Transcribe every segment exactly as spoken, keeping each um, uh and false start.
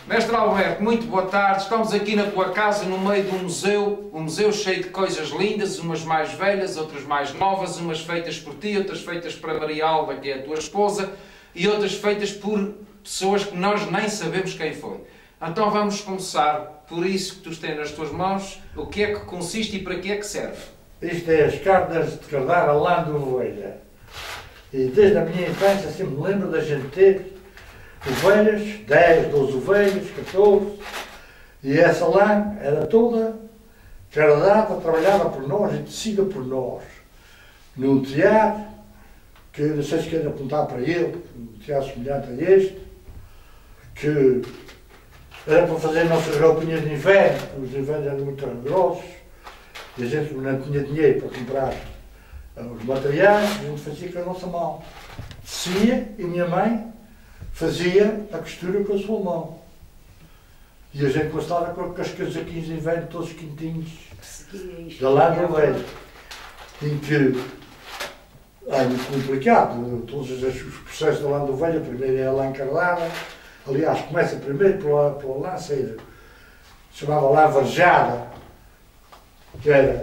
Mestre Alberto, muito boa tarde. Estamos aqui na tua casa, no meio de um museu, um museu cheio de coisas lindas, umas mais velhas, outras mais novas, umas feitas por ti, outras feitas para Maria Alba, que é a tua esposa, e outras feitas por pessoas que nós nem sabemos quem foi. Então vamos começar por isso que tu tens nas tuas mãos. O que é que consiste e para que é que serve? Isto é as cartas de cardar a lã de ovelha. E desde a minha infância sempre me lembro da gente ter ovelhas, dez, doze ovelhas, catorze, e essa lã era toda cardada, trabalhada por nós e tecida por nós. Num tear, que não sei se querem apontar para ele, um tear semelhante a este, que era para fazer nossas roupinhas de inverno, porque os invernos eram muito grossos, e a gente não tinha dinheiro para comprar os materiais, a gente fazia com a nossa mão. Tecia, e minha mãe fazia a costura com a sua mão. E a gente gostava com as casaquinhos de inverno, todos quentinhos, da lã de ovelha. Em que é muito complicado, todos os processos da lã de ovelha, primeiro é a lã cardada, aliás, começa primeiro pela, pela lã saída, se chamava lã varjada, que era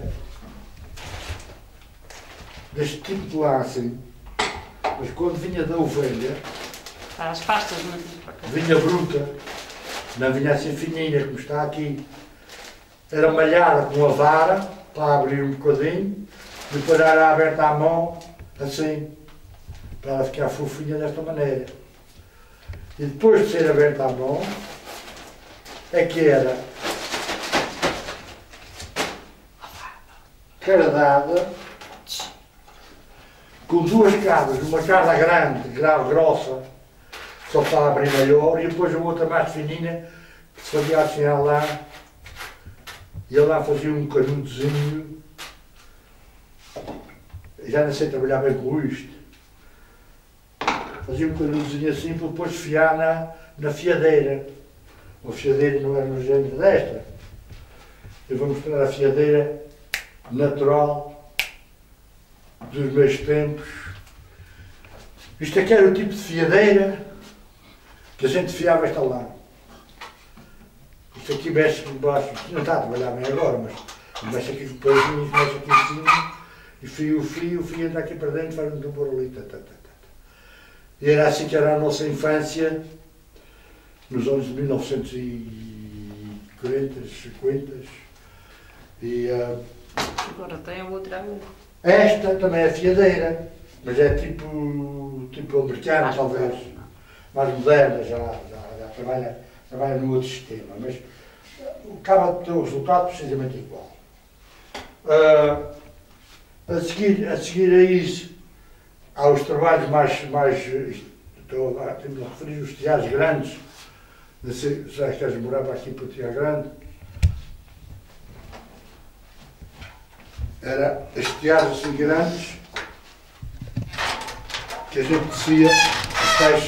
deste tipo de lã assim, mas quando vinha da ovelha, as pastas, vinha bruta, não vinha assim fininha como está aqui, era malhada com a vara para abrir um bocadinho, depois era aberta à mão, assim, para ficar fofinha desta maneira. E depois de ser aberta à mão, é que era cardada com duas cardas, uma carda grande, grave, grossa, só para abrir melhor, e depois a outra mais fininha, que se fazia assim à lã, e a lã fazia um canudozinho. Já não sei trabalhar bem com isto. Fazia um canudozinho assim para depois fiar na, na fiadeira. A fiadeira não era no género desta. Eu vou mostrar a fiadeira natural dos meus tempos. Isto aqui era o tipo de fiadeira que a gente fiava esta lã. Isto aqui mexe por baixo, não está a trabalhar bem agora, mas mexe aqui com o pezinho, mexe aqui em cima, e fio o fio, o fio entra aqui para dentro, faz um tambor ali, tá, tá, tá, tá. E era assim que era a nossa infância, nos anos de mil novecentos e quarenta, cinquenta, e uh, agora tem a outra. Esta também é fiadeira, mas é tipo, tipo americana, talvez. Mais moderna, já, já, já trabalha, trabalha no outro sistema, mas acaba de ter o resultado precisamente igual. Uh, a, seguir, a seguir a isso, há os trabalhos mais, mais estou a, temos a referir os teares grandes, já que eles moravam aqui para o tear grande, era as teares assim grandes, que a gente tecia as tais,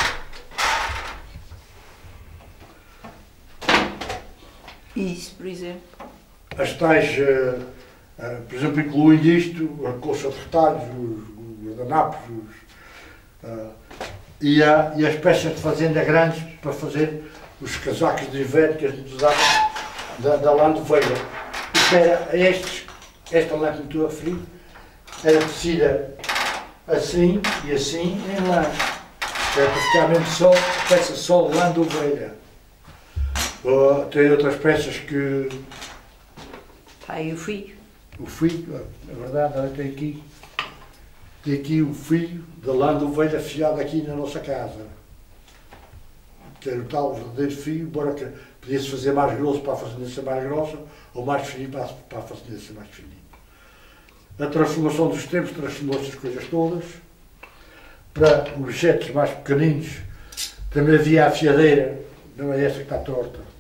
isso, por exemplo. As tais, uh, uh, por exemplo, incluindo isto, a colcha de retalhos, os guardanapos, os, uh, e, a, e as peças de fazenda grandes para fazer os casacos de inverno que a gente usava da, da lã de ovelha. Isto era, estes, esta lã que me estou a referir, era tecida assim e assim em lã. É praticamente só, peça só de lã de ovelha. Uh, tem outras peças que... Está aí o fio. O fio, na verdade, tem aqui, tem aqui o fio da lã de ovelha afiado aqui na nossa casa. Que era o tal verdadeiro fio, embora que podia-se fazer mais grosso para a fazendeira ser mais grossa, ou mais fino para, para a fazendeira ser mais fininha. A transformação dos tempos transformou estas coisas todas. Para objetos mais pequeninos, também havia a fiadeira, não é esta que está torta.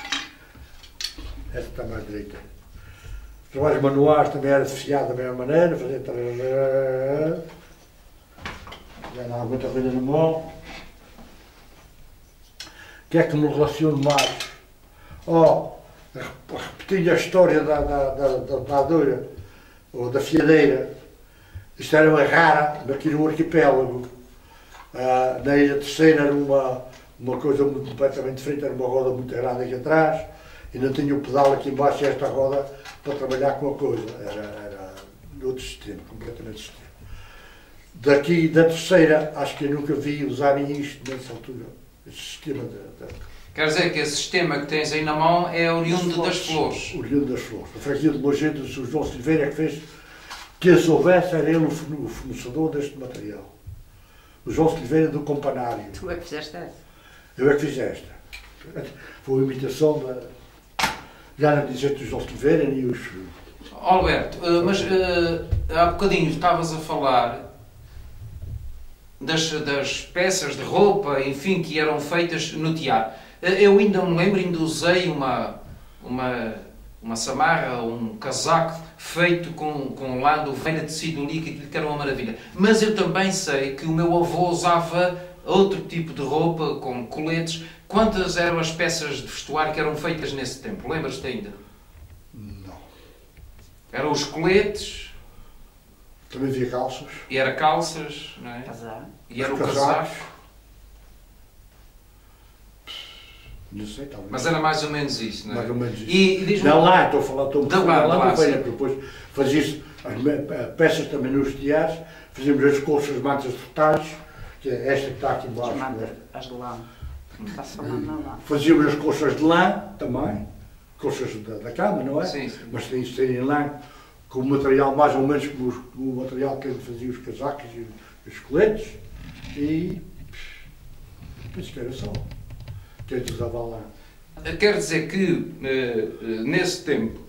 Esta está mais direita. Os trabalhos manuais também era fiado da mesma maneira, fazer... Já não há muita coisa na mão. O que é que me relaciono mais? Oh, repetindo a história da, da, da, da ladora, ou da fiadeira, isto era uma rara aqui no arquipélago. Uh, na Ilha Terceira era uma, uma coisa muito, completamente diferente, era uma roda muito grande aqui atrás, e não tinha o pedal aqui embaixo e esta roda para trabalhar com a coisa. Era, era outro sistema, completamente sistema. Daqui da terceira, acho que eu nunca vi usarem isto nessa altura, esse sistema de, de... Quer dizer que esse sistema que tens aí na mão é oriundo das flores. Oriundo das flores. A freguesia de Logente, o João Silveira que fez que se houvesse, era ele o fornecedor deste material. O João Silveira do Campanário. Tu é que fizeste essa? Eu é que fiz esta. Foi uma imitação da... Já não dizia do João Silveira nem os... Alberto, uh, mas uh, há bocadinho estavas a falar das, das peças de roupa, enfim, que eram feitas no tear. Uh, eu ainda me lembro, ainda usei uma, uma, uma samarra, um casaco feito com, com lã de ovelha, tecido líquido, que era uma maravilha. Mas eu também sei que o meu avô usava outro tipo de roupa, com coletes. Quantas eram as peças de vestuário que eram feitas nesse tempo? Lembras-te ainda? Não. Eram os coletes. Também havia calças. E era calças, não é? Casaco. E era o Os casaco. casacos. Não sei, talvez. Mas era mais ou menos isso, não é? Mais ou menos isso. E, e diz-me... Não, lá, estou a falar, estou a Da falar lá, lá, da lá, do velho, sim. porque depois fazia-se as me- peças também nos teares, fazíamos as colchas, mantas de retalhos, que é esta que está aqui embaixo. As mantas, né? as de lã. Está-se falando na lã. Fazíamos as colchas de lã também, colchas da, da cama, não é? Sim, sim. Mas tem de ser em lã, com o material mais ou menos como, os, como o material que ele fazia os casacos e os coletes, e penso que era só, que ele usava lã. Quer dizer que, eh, eh, nesse tempo,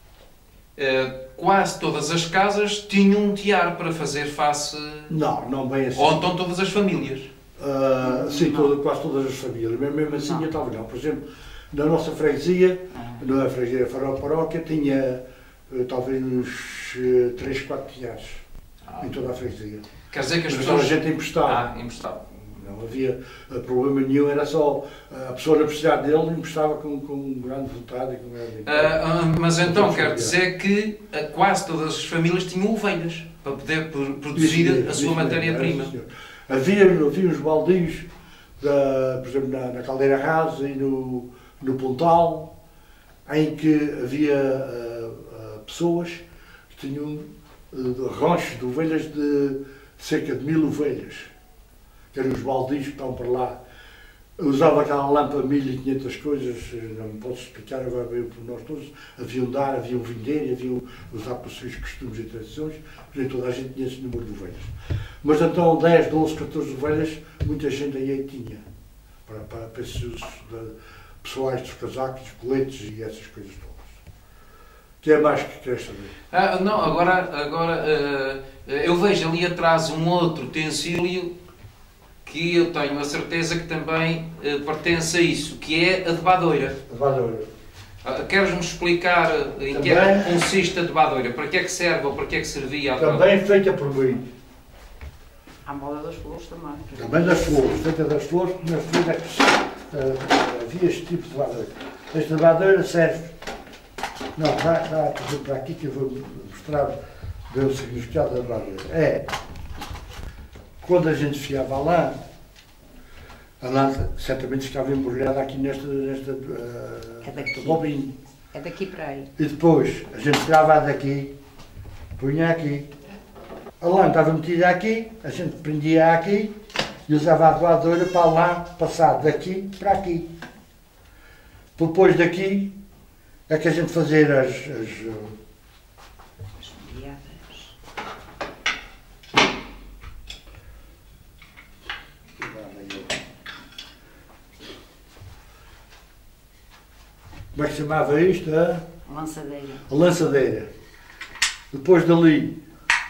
eh, quase todas as casas tinham um tear para fazer face... Não, não bem assim. Ou então todas as famílias. Uh, sim, Não. toda, quase todas as famílias, mesmo, mesmo assim, Não. talvez não. Por exemplo, na nossa freguesia, Ah. na freguesia Farol Paróquia, tinha uh, talvez uns uh, três, quatro teares Ah. em toda a freguesia. Quer dizer que as Mas toda a pessoas... gente emprestava. Ah, emprestava. Não havia uh, problema nenhum, era só uh, a pessoa não precisar dele, emprestava com, com grande vontade e com grande... Ah, ah, mas então quer dizer que ah, quase todas as famílias tinham ovelhas para poder pro- produzir Isso mesmo, a isso sua mesmo, matéria-prima. é, sim, senhor. Havia, havia uns baldios, da, por exemplo, na, na Caldeira Rasa e no, no Pontal, em que havia uh, uh, pessoas que tinham uh, ranchos de ovelhas de cerca de mil ovelhas, que eram os baldios que estão para lá. Eu usava aquela lâmpada mil e quinhentas coisas, não me posso explicar agora bem por nós todos. Haviam de dar, haviam vender, haviam usar para os seus costumes e tradições, nem toda a gente tinha esse número de ovelhas. Mas então dez, doze, catorze ovelhas, muita gente aí tinha, para, para, para esses usos de, pessoais dos casacos, dos coletes e essas coisas todas. O que é mais que queres saber? Ah, não, agora, agora ah, eu vejo ali atrás um outro utensílio que eu tenho a certeza que também ah, pertence a isso, que é a debadoira. A vadoura. Ah, Queres-me explicar ah, em que é Também. que consiste a debadoura? Para que é que serve ou para que é que servia a debadoura? Também feita por mim. À moda das flores também. Também das flores, feita das flores, porque nas flores é que uh, havia este tipo de vadeira. Esta vadeira serve. Não, está, está por exemplo, para aqui que eu vou mostrar bem o significado da vadeira. É, quando a gente fiava lá, a lã certamente ficava embrulhada aqui nesta, nesta uh, É daqui. bobina. É daqui para aí. E depois a gente tirava daqui, punha aqui. A lã estava metida aqui, a gente prendia aqui e usava a voadora para a lã passar daqui para aqui. Depois daqui é que a gente fazia as, as, uh, As molhadas. como é que se chamava isto? A, Lançadeira. a lançadeira. Depois dali,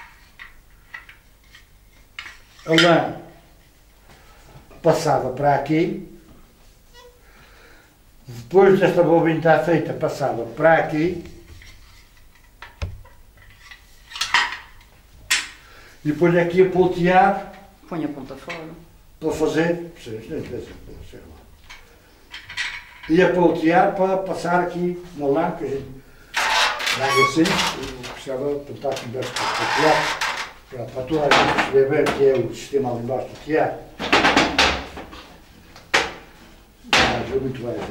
a lã passava para aqui. Depois desta bobina estar feita, passava para aqui. E depois aqui ia poltear Põe a ponta fora. para fazer. Ia poltear para passar aqui na lã, que a gente dava assim, e precisava tentar aqui embaixo para poltear, para, para toda a gente perceber bem o que é o sistema ali embaixo do tear. é muito bem.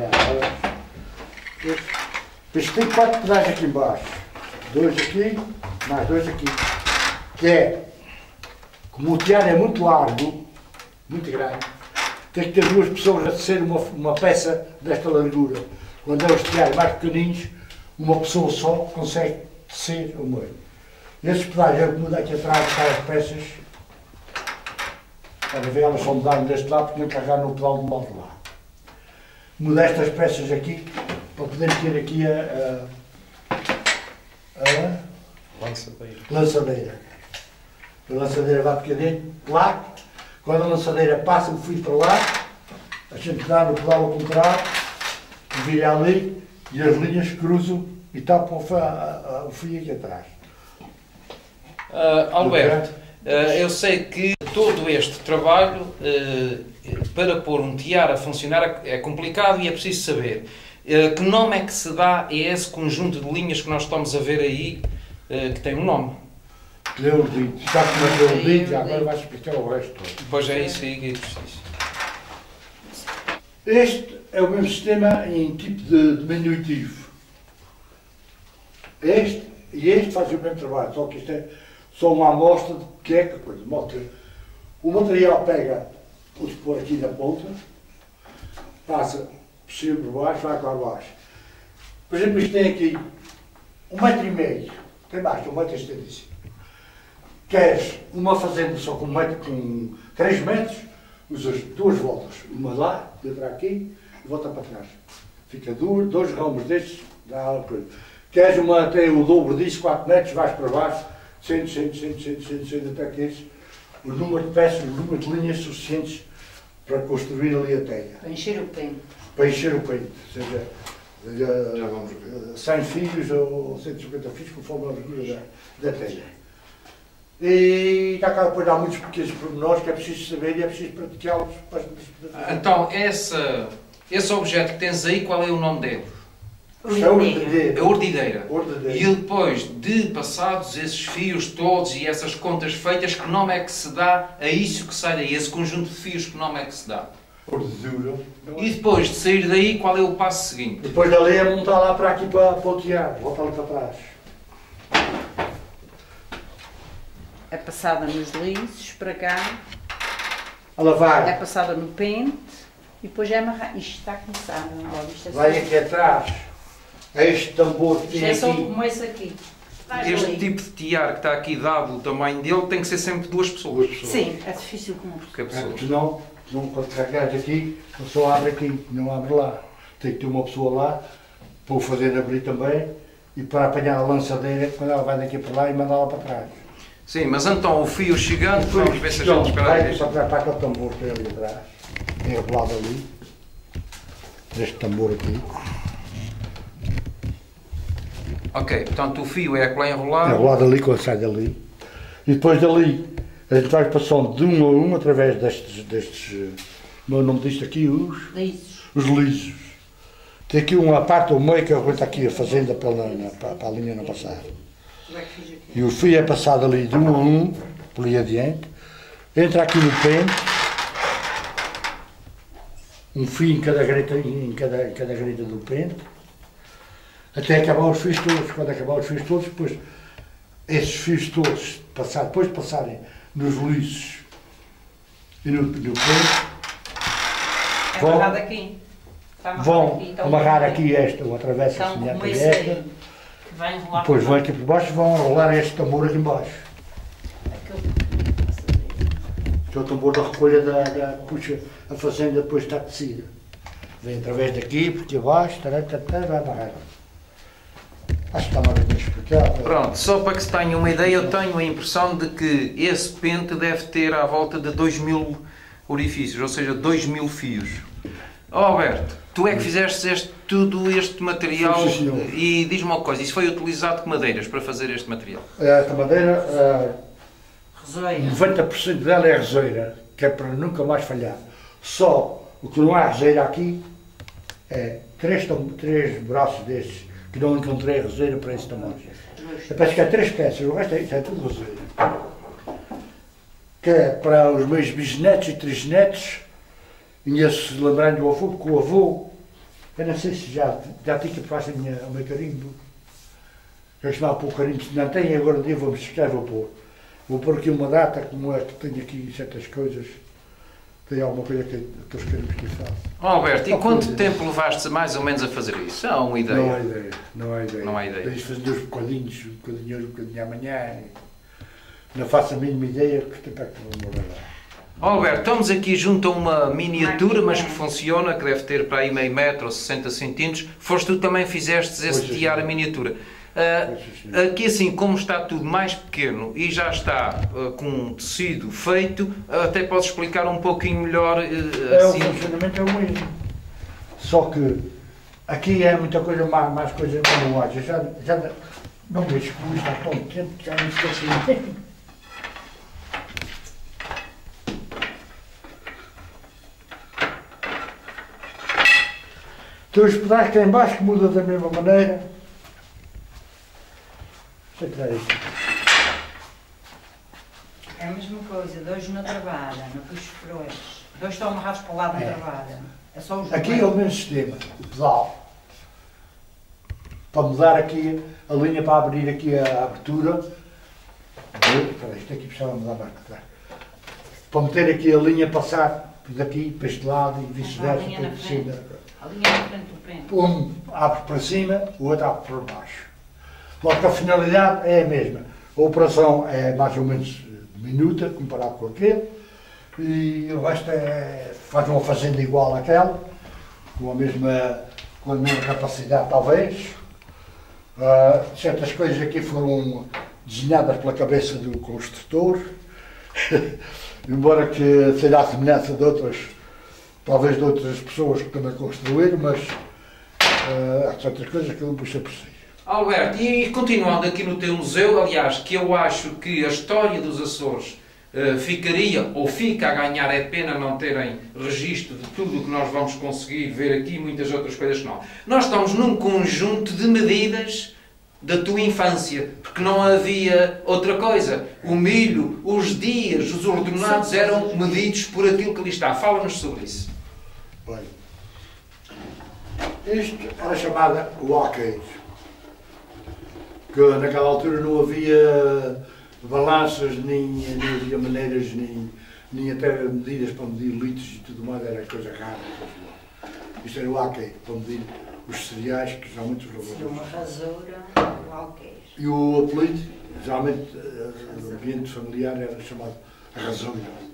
Depois tem quatro pedaços aqui embaixo. Dois aqui, mais dois aqui. Que é, como o tear é muito largo, muito grande, tem que ter duas pessoas a tecer uma, uma peça desta largura. Quando é os teares mais pequeninos, uma pessoa só consegue tecer o meio. Esses pedaços, eu mudo aqui atrás para as peças, para ver, elas só mudaram deste lado porque não carregar no pedal do lado lá. Mudo estas peças aqui para poder ter aqui a, a, a Lançadeira. lançadeira. A lançadeira vai para dentro, lá, quando a lançadeira passa o fio para lá, a gente dá no pedal ao contrário, vira ali e as linhas cruzam e tapam o fio, a, a, o fio aqui atrás. Uh, Alberto, uh, eu sei que todo este trabalho, uh, para pôr um tear a funcionar, é complicado e é preciso saber uh, que nome é que se dá a esse conjunto de linhas que nós estamos a ver aí, uh, que tem um nome. Leodito, está como é Leodito, agora vai explicar o resto todo. Pois é isso aí que é preciso. Este é o mesmo sistema em tipo de diminutivo. Este e este fazem o mesmo trabalho, só que isto é só uma amostra de que é que coisa. O material pega, vamos pôr aqui na ponta, passa por cima por baixo, vai para baixo. Por exemplo, isto tem aqui um metro e meio, tem mais, um metro e setenta e cinco. Queres uma fazenda só com, um metro, com três metros, usas duas voltas, uma lá, outra aqui e volta para trás. Fica duas, dois ramos destes, dá uma coisa. Queres uma até o dobro disso, quatro metros, vais para baixo, cem, cem, cem, cem, cem, cem, até que esse, o número de peças, o número de linhas suficientes para construir ali a teia. Para encher o pente. Para encher o peito, ou seja, seja cem fios ou cento e cinquenta fios, conforme a largura da, da teia. E está cá depois há muitos pequenos pormenores que é preciso saber e é preciso praticá-los. Então, essa, esse objeto que tens aí, qual é o nome dele? É a ordedeira. A ordedeira. Ordedeira. E depois de passados esses fios todos e essas contas feitas, que nome é que se dá a isso que sai daí? Esse conjunto de fios, que nome é que se dá? Ordedeira. E depois de sair daí, qual é o passo seguinte? Depois dali é montar lá para aqui para, para o tear, volta ali para trás. É passada nos lisos, para cá. Ela É vai, passada no pente e depois é amarrada. Isto está a começar, não é? Isto é vai só- aqui atrás. Este tambor que Isto tem é só aqui. como esse aqui. Vais Este ali. tipo de tiar que está aqui dado, o tamanho dele, tem que ser sempre duas pessoas. Duas pessoas. Sim, é difícil como. Porque a É, pessoa... porque senão, senão quando carregares aqui, a pessoa abre aqui, não abre lá. Tem que ter uma pessoa lá, para o fazer abrir também, e para apanhar a lançadeira, quando ela vai daqui para lá e mandá-la para trás. Sim, mas então o fio chegando, vamos ver se a gente espera vai isto. só para aquele tambor que tem ali atrás, enrolado ali, este tambor aqui, Ok, portanto o fio é aquele enrolado. enrolado ali quando sai dali, e depois dali a gente vai passando de um a um através destes, destes eh, o meu nome disto aqui, os, Lisos. os lisos. Tem aqui uma parte ao meio que aguenta aqui a fazenda para, na, para, para a linha não passar. Como é que fiz aqui? E o fio é passado ali de um a um, por ali adiante, entra aqui no pente, um fio em cada greta, em cada, em cada greta do pente, até acabar os fios todos. Quando acabar os fios todos, depois esses fios todos, passar, depois de passarem nos lisos e no, no pente, É Vão- amarrado aqui. Está amarrado vão aqui. Então, amarrar aqui esta, uma travessa Então, semelhante como a esse esta, aí, que vai enrolar. depois para vão aqui por baixo e vão enrolar este tambor aqui em baixo. Aquele- Que é o tambor da recolha da, da puxa a fazenda depois está tecida. Vem através daqui, porque abaixo, tará, tará, tará, vai amarrar. Acho que está mais bem explicado. Pronto, só para que se tenha uma ideia, eu tenho a impressão de que esse pente deve ter à volta de dois mil orifícios, ou seja, dois mil fios. Oh, Alberto, tu é que fizeste este, tudo este material Sim, senhor. e diz-me uma coisa, isso foi utilizado que madeiras para fazer este material? Esta madeira, ah, Resoia. noventa por cento dela é reseira, que é para nunca mais falhar. Só o que não há reseira aqui é três, tam- três braços destes, que não encontrei reseira para esse tamanho. Eu penso que há três peças, o resto é, isso é tudo reseira. Que é para os meus bisnetos e trisnetos Ia-se lembrando do avô, porque o avô, eu não sei se já, já tinha que fazer o meu carimbo. Eu chamava para o carimbo, se não tem, agora um dia vou buscar, vou pôr. Vou pôr aqui uma data, como é que tenho aqui certas coisas. Tem alguma coisa que, que os carimbos que faço. Oh, Alberto, e quanto tempo levaste mais ou menos a fazer isso? Há uma ideia? Não há ideia, não há ideia. Não há ideia. Tens de fazer uns bocadinhos, um bocadinho hoje, um bocadinho amanhã. Não faço a mínima ideia que tempo é que vou morar lá. Oh, Alberto, estamos aqui junto a uma miniatura, mas que funciona, que deve ter para aí meio metro ou sessenta centímetros. Foste tu que também fizeste esse tiar a miniatura. Uh, aqui assim, como está tudo mais pequeno e já está uh, com um tecido feito, uh, até podes explicar um pouquinho melhor uh, assim. É, o funcionamento é o mesmo. Só que aqui é muita coisa, mais, mais coisa manuais. Já, já não vejo como está tão quente, já me esqueci. Tem os pedaços cá em baixo que mudam da mesma maneira. É a mesma coisa, dois na travada, no puxo frouxo. Dois estão amarrados para o lado na É. travada. É só os Aqui é o mesmo sistema, o pedal. Para mudar aqui a linha, para abrir aqui a abertura. Espera, isto aqui precisava mudar mais. Para meter aqui a linha, passar daqui para este lado e vice-versa. A linha na para frente. cima. A linha na frente do pente. Um abre para cima, o outro abre para baixo. Logo que a finalidade é a mesma. A operação é mais ou menos minuta, comparado com aquele, e o resto é, faz uma fazenda igual àquela, com a mesma, com a mesma capacidade talvez. Uh, certas coisas aqui foram desenhadas pela cabeça do construtor, embora que seja a semelhança de outras, talvez de outras pessoas que também construíram, mas uh, há certas coisas que eu não puxei por si. Alberto, e continuando aqui no teu museu, aliás, que eu acho que a história dos Açores uh, ficaria, ou fica a ganhar, é pena não terem registro de tudo o que nós vamos conseguir ver aqui e muitas outras coisas que não. Nós estamos num conjunto de medidas da tua infância, porque não havia outra coisa. O milho, os dias, os ordenados eram medidos por aquilo que ali está. Fala-nos sobre isso. Bem, isto era chamada o alqueire, que naquela altura não havia balanças, nem, nem havia maneiras, nem, nem até medidas para medir litros e tudo mais, era coisa rara. Isto era o alqueire, para medir os cereais, que geralmente os Sim, uma roubadores. rasoura, o alqueire. E o apelido, geralmente, no ambiente familiar, era chamado a rasoura.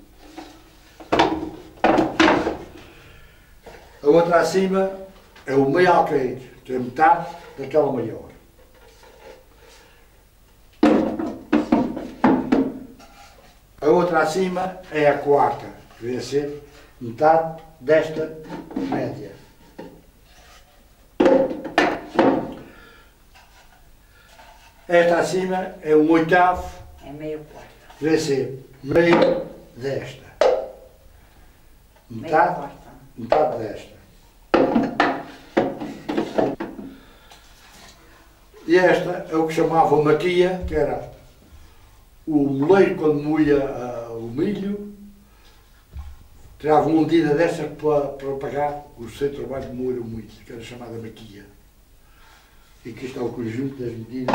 A outra acima é o meio alqueire, que é metade daquela maior. A outra acima é a quarta, que vem a ser metade desta média. Esta acima é um oitavo, É meio quarto. que vem a ser meio desta. Meio Metade, quarto. metade desta. E esta é o que chamava maquia, que era o moleiro quando moía uh, o milho, tirava uma medida desta para, para pagar o seu trabalho de moer o milho, que era chamada maquia. E aqui está o conjunto das medidas.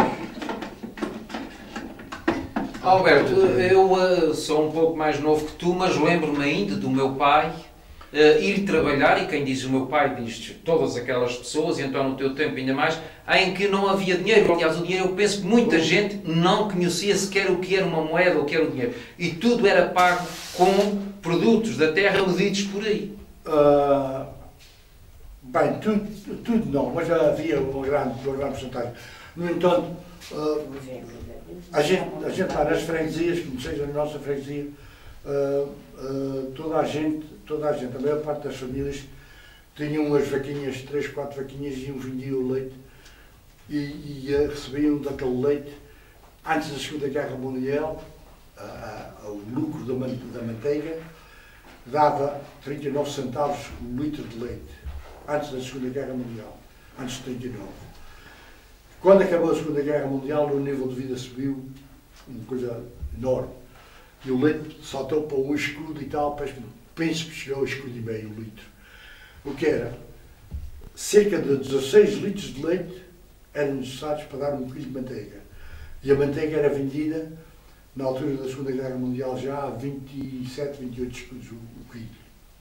Alberto, eu uh, sou um pouco mais novo que tu, mas lembro-me ainda do meu pai uh, ir trabalhar, e quem diz o meu pai diz todas aquelas pessoas, e então no teu tempo ainda mais, em que não havia dinheiro. Aliás, o dinheiro, eu penso que muita gente não conhecia sequer o que era uma moeda ou o que era o dinheiro. E tudo era pago com produtos da terra medidos por aí. Uh, bem, tudo, tudo não, mas já havia uma grande, uma grande porcentagem. No entanto, uh, a gente, a gente lá nas freguesias, como seja na nossa freguesia, uh, uh, toda a gente, toda a gente, a maior parte das famílias tinham umas vaquinhas, três, quatro vaquinhas, e iam vendiam o leite e, e uh, recebiam daquele leite, antes da Segunda Guerra Mundial, uh, uh, o lucro da, man da manteiga dava trinta e nove centavos o litro de leite, antes da Segunda Guerra Mundial, antes de trinta e nove. Quando acabou a Segunda Guerra Mundial, o nível de vida subiu, uma coisa enorme. E o leite saltou para um escudo e tal, penso Príncipe chegou a escudo e meio litro. O que era? Cerca de dezasseis litros de leite eram necessários para dar um quilo de manteiga. E a manteiga era vendida, na altura da Segunda Guerra Mundial, já a vinte e sete, vinte e oito escudos o, o quilo.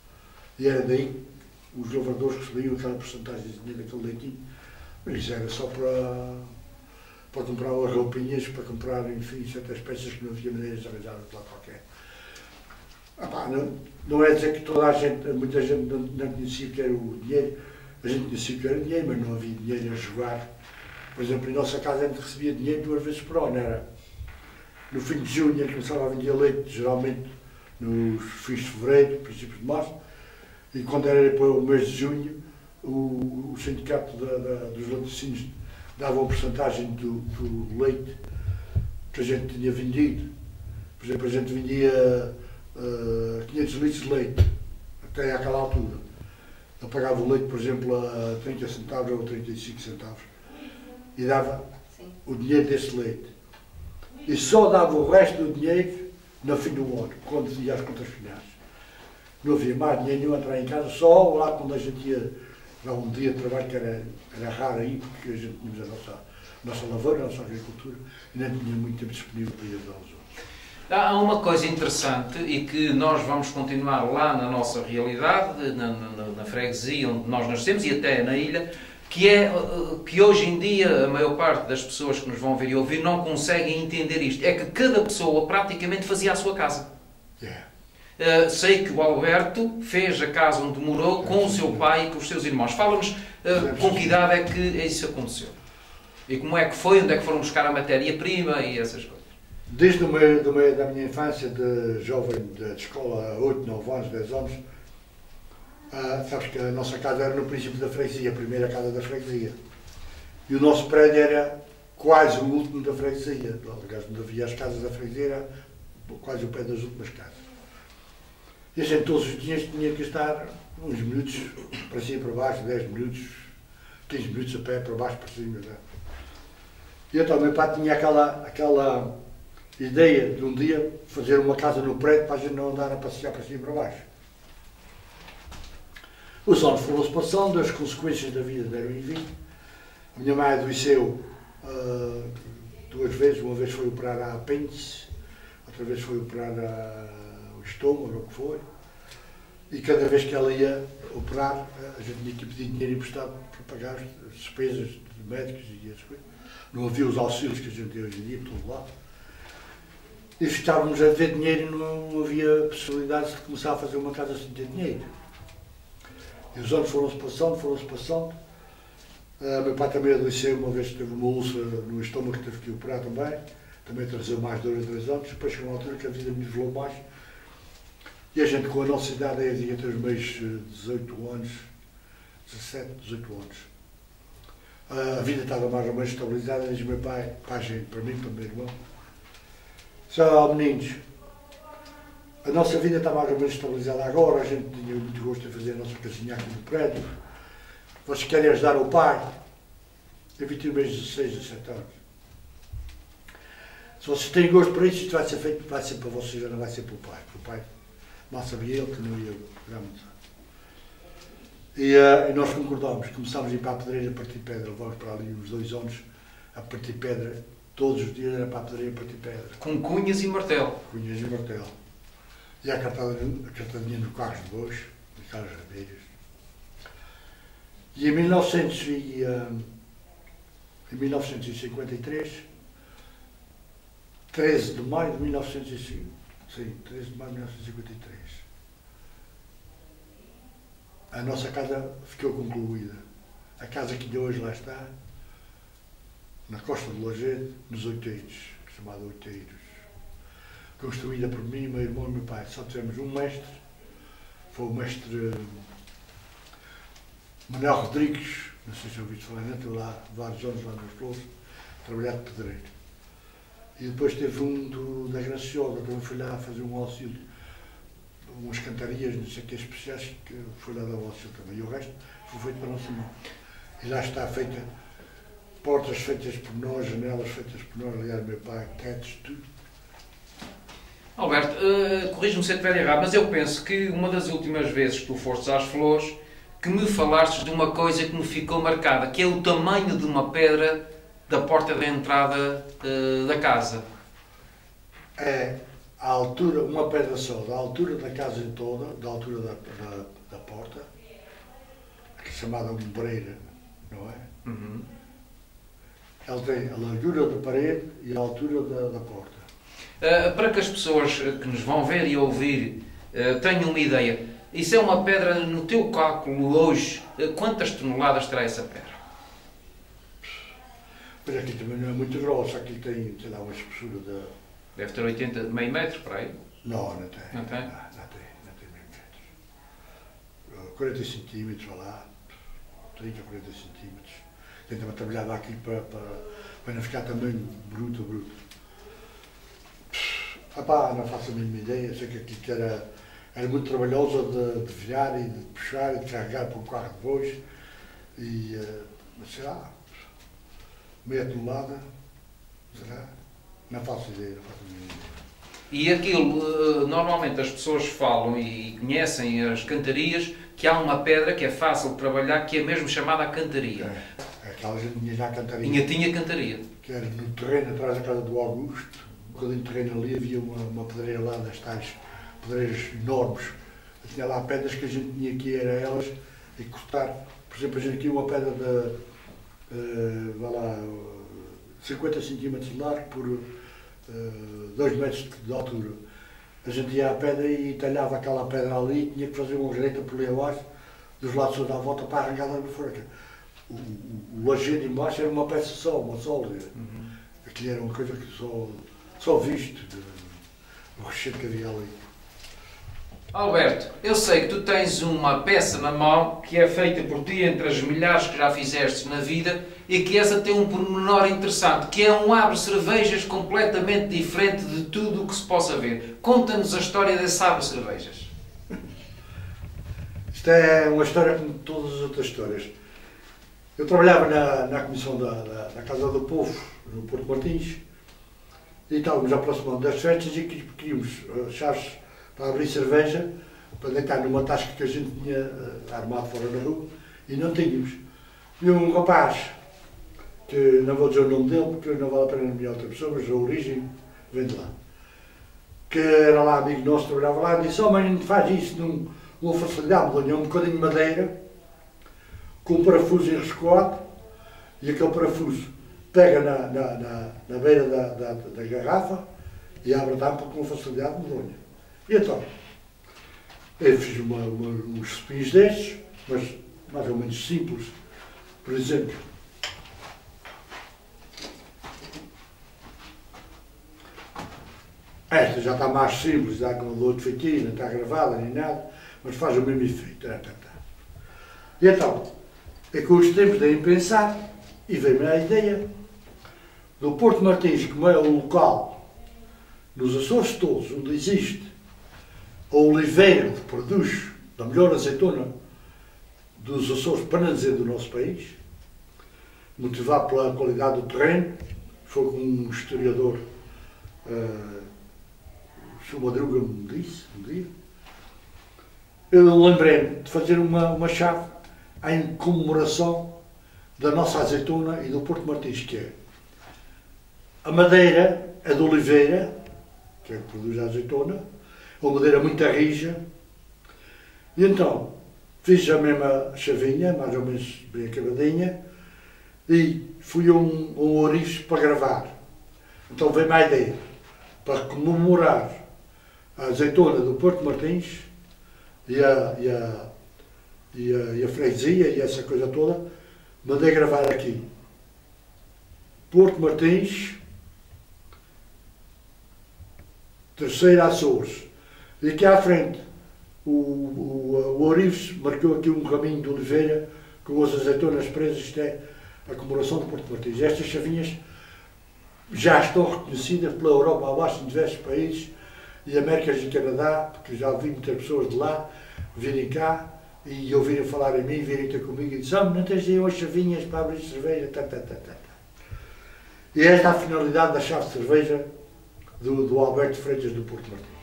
E era daí que os lavradores recebiam aquela porcentagem de dinheiro daquele leitinho. Mas isso era só para, para comprar as roupinhas, para comprar, enfim, certas peças que não havia maneira de arranjar de lá qualquer. Ah, pá, não, não é dizer que toda a gente, muita gente não, não conhecia o que era o dinheiro. A gente conhecia o que era dinheiro, mas não havia dinheiro a jogar. Por exemplo, em nossa casa a gente recebia dinheiro duas vezes por ano. Era no fim de junho, a gente começava a vender leite, geralmente nos fins de fevereiro, princípios de março, e quando era para o mês de junho, o, o sindicato da, da, dos laticínios dava uma porcentagem do, do leite que a gente tinha vendido. Por exemplo, a gente vendia uh, quinhentos litros de leite, até àquela altura. Eu pagava o leite, por exemplo, a trinta centavos ou trinta e cinco centavos. E dava Sim. o dinheiro desse leite. E só dava o resto do dinheiro no fim do ano, quando ia às contas finais. Não havia mais dinheiro nenhum a entrar em casa, só lá quando a gente ia dar um dia de trabalho, que era, era raro aí, porque a gente tínhamos a nossa, a nossa lavoura, a nossa agricultura, e não tinha muito tempo disponível para ir ajudar os outros. Há uma coisa interessante e que nós vamos continuar lá na nossa realidade, na, na, na freguesia onde nós nascemos e até na ilha, que é que hoje em dia a maior parte das pessoas que nos vão ver e ouvir não conseguem entender isto. É que cada pessoa praticamente fazia a sua casa. Yeah. Uh, sei que o Alberto fez a casa onde morou com o seu pai e com os seus irmãos. Fala-nos uh, com que idade é que isso aconteceu? E como é que foi, onde é que foram buscar a matéria-prima e essas coisas? Desde o meio, do meio da minha infância, de jovem de, de escola, oito, nove anos, dez anos, uh, sabes que a nossa casa era no princípio da freguesia, a primeira casa da freguesia. E o nosso prédio era quase o último da freguesia. Aliás, onde havia as casas da freguesia, era quase o pé das últimas casas. E a gente todos os dias tinha que estar uns minutos para cima e para baixo, dez minutos, quinze minutos a pé, para baixo, para cima. E então o meu pai tinha aquela, aquela ideia de um dia fazer uma casa no prédio para a gente não andar a passear para cima e para baixo. Os anos foram-se passando, as consequências da vida deram em vir. A minha mãe adoeceu uh, duas vezes, uma vez foi operar a apêndice, outra vez foi operar a o estômago, o que foi, e cada vez que ela ia operar, a gente tinha que pedir dinheiro emprestado para pagar as despesas de médicos e essas coisas. Não havia os auxílios que a gente tem hoje em dia, por todo lado. E estávamos a ter dinheiro e não havia possibilidade de começar a fazer uma casa sem ter dinheiro. E os anos foram-se passando, foram-se passando. Uh, meu pai também adoeceu, uma vez teve uma úlcera no estômago que teve que operar também. Também trazeu mais dois ou três anos. Depois chegou uma altura que a vida me nivelou mais. E a gente, com a nossa idade, aí entre os meus dezoito anos, dezassete, dezoito anos, a vida estava mais ou menos estabilizada, diz meu pai, para a gente, para mim, para o meu irmão. Só, meninos, a nossa vida está mais ou menos estabilizada agora, a gente tinha muito gosto de fazer a nossa casinha aqui no prédio. Vocês querem ajudar o pai? Eu vi ter meus dezesseis, dezessete anos. Se vocês têm gosto para isso, isto vai ser feito, vai ser para vocês, não vai ser para o pai. Para o pai mal sabia ele que não ia jogar muito. E, uh, e nós concordámos, começámos a ir para a pedreira a partir pedra, levámos para ali uns dois anos a partir pedra, todos os dias era para a pedreira a partir pedra. Com cunhas e martelo. Cunhas e martelo. E a cartadinha no carro de bois, de carros abelhas. E em, mil novecentos e, uh, em mil novecentos e cinquenta e três, treze de maio de mil novecentos e cinco, sim, treze de maio de mil novecentos e cinquenta e três, a nossa casa ficou concluída. A casa que ainda hoje lá está, na costa de Logede, nos Oiteiros, chamada Oiteiros. Construída por mim, meu irmão e meu pai. Só tivemos um mestre, foi o mestre Manuel Rodrigues, não sei se ouviste falar, não, estou lá vários anos lá nas Flores, trabalhar de pedreiro. E depois teve um do, da Graciosa, também fui lá fazer um auxílio, umas cantarias, não sei o que, especiais, que foi lá dar o auxílio também. E o resto foi feito para a nossa mão. E lá está feita, portas feitas por nós, janelas feitas por nós, aliás, meu pai, tetos, tudo. Alberto, uh, corrijo-me se eu estiver errado, mas eu penso que uma das últimas vezes que tu fostes às Flores, que me falaste de uma coisa que me ficou marcada, que é o tamanho de uma pedra da porta da entrada uh, da casa. É a altura, uma pedra só, da altura da casa toda, da altura da, da, da porta, que é chamada ombreira, não é? Uhum. Ela tem a largura da parede e a altura da, da porta. Uh, para que as pessoas que nos vão ver e ouvir uh, tenham uma ideia, isso é uma pedra, no teu cálculo hoje, uh, quantas toneladas terá essa pedra? Mas aqui também não é muito grossa, aqui tem, sei lá, uma espessura de... Deve ter oitenta, meio metro, para aí? Não, não tem. Não tem? Não, não tem, não tem meio metro. quarenta centímetros, vá lá, trinta, quarenta centímetros. Tenta uma trabalhada aqui para, para, para não ficar também bruto, bruto. Ah pá, não faço a mínima ideia, sei que aqui era, era muito trabalhoso de, de virar e de puxar e de carregar para o carro depois. E, uh, sei lá, meia tonelada, será? Não faço ideia, não faço a mínima ideia. E aquilo, normalmente as pessoas falam e conhecem as cantarias, que há uma pedra que é fácil de trabalhar, que é mesmo chamada a cantaria. É, aquela gente tinha já a cantaria. Tinha, tinha cantaria. Que era no terreno atrás da casa do Augusto, um bocadinho de terreno ali, havia uma, uma pedreira lá, das tais pedreiras enormes. Tinha lá pedras que a gente tinha que ir a elas e cortar. Por exemplo, a gente tinha uma pedra de, uh, vá lá, cinquenta centímetros de largo por uh, dois metros de, de altura. A gente ia à pedra e talhava aquela pedra ali e tinha que fazer uma direita por ali abaixo, dos lados toda à volta para arrancar lá no fora. O, o, o lajedo embaixo era uma peça só, uma sólida. Uhum. Aquilo era uma coisa que só, só visto, de, o recheio que havia ali. Alberto, eu sei que tu tens uma peça na mão que é feita por ti entre as milhares que já fizeste na vida e que essa tem um pormenor interessante, que é um abre-cervejas completamente diferente de tudo o que se possa ver. Conta-nos a história desse abre-cervejas. Isto é uma história como todas as outras histórias. Eu trabalhava na, na comissão da, da, da Casa do Povo, no Porto Martins, e estávamos aproximando das festas e queríamos chaves para abrir cerveja, para deitar numa tasca que a gente tinha uh, armado fora da rua, e não tínhamos. E um rapaz, que não vou dizer o nome dele, porque não vale a pena nomear outra pessoa, mas a origem vem de lá, que era lá amigo nosso, trabalhava lá, e disse: oh, mas faz isso num, numa facilidade, me um bocadinho de madeira, com um parafuso enroscado, e aquele parafuso pega na, na, na, na beira da, da, da garrafa e abre a tampa com facilidade medonha. E então, eu fiz uma, uma, uns espinhos destes, mas mais ou menos simples. Por exemplo, esta já está mais simples, já com o outro feitiço, não está gravada nem nada, mas faz o mesmo efeito. E então, é que os tempos devem pensar, e veio-me a ideia do Porto Martins, como é o local nos Açores todos onde existe a oliveira que produz a melhor azeitona dos Açores, para não dizer do nosso país, motivado pela qualidade do terreno. Foi como um historiador, uh, o senhor Madruga me disse um dia. Eu lembrei-me de fazer uma, uma chave em comemoração da nossa azeitona e do Porto Martins, que é a madeira é de oliveira, que é que produz a azeitona, uma madeira muito rija, e então fiz a mesma chavinha, mais ou menos bem acabadinha, e fui a um, um ouriço para gravar. Então veio-me a ideia, para comemorar a azeitona do Porto Martins e a, e a, e a, e a freguesia e essa coisa toda, mandei gravar aqui. Porto Martins, terceira Açores. E aqui à frente, o, o, o ourives marcou aqui um caminho de oliveira com as azeitonas presas. Isto é a comemoração de Porto Martins. Estas chavinhas já estão reconhecidas pela Europa abaixo em diversos países e Américas e Canadá, porque já vi muitas pessoas de lá virem cá e ouvirem falar em mim, virem ter comigo e dizem: oh, não tens aí umas chavinhas para abrir cerveja, tá, tá, tá, tá. E esta é a finalidade da chave de cerveja do, do Alberto Freitas do Porto Martins.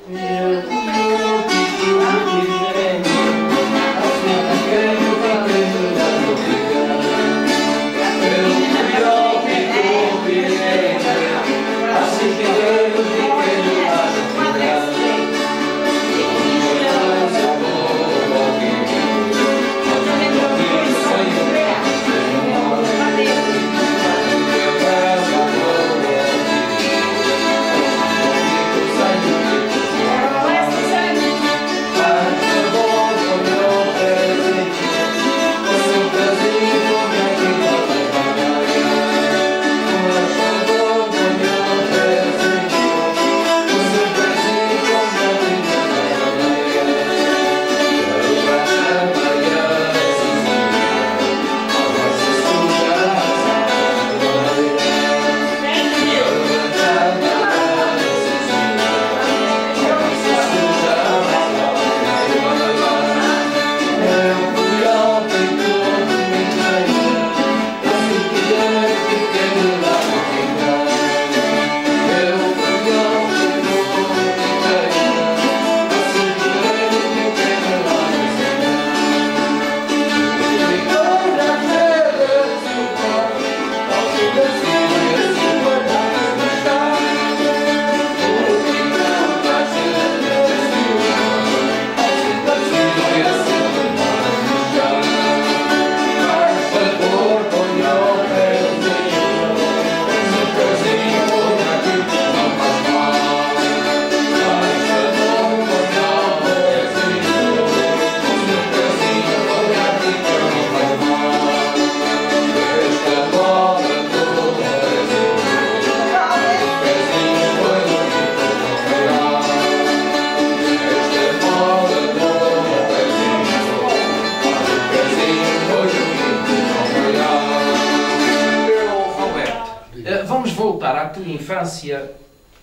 À tua infância,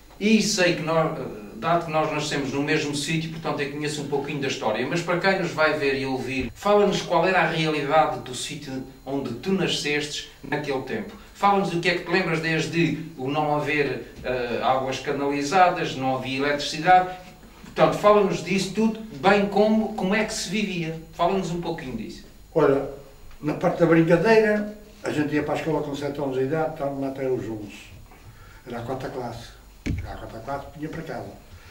e sei que nós, dado que nós nascemos no mesmo sítio, portanto eu conheço um pouquinho da história, mas para quem nos vai ver e ouvir, fala-nos qual era a realidade do sítio onde tu nascestes naquele tempo. Fala-nos o que é que te lembras desde o não haver uh, águas canalizadas, não havia eletricidade, portanto fala-nos disso tudo, bem como, como é que se vivia. Fala-nos um pouquinho disso. Olha, na parte da brincadeira, a gente ia para a escola com sete anos de idade, estava até os onze. Era a quarta classe. Era a quarta classe, vinha para casa.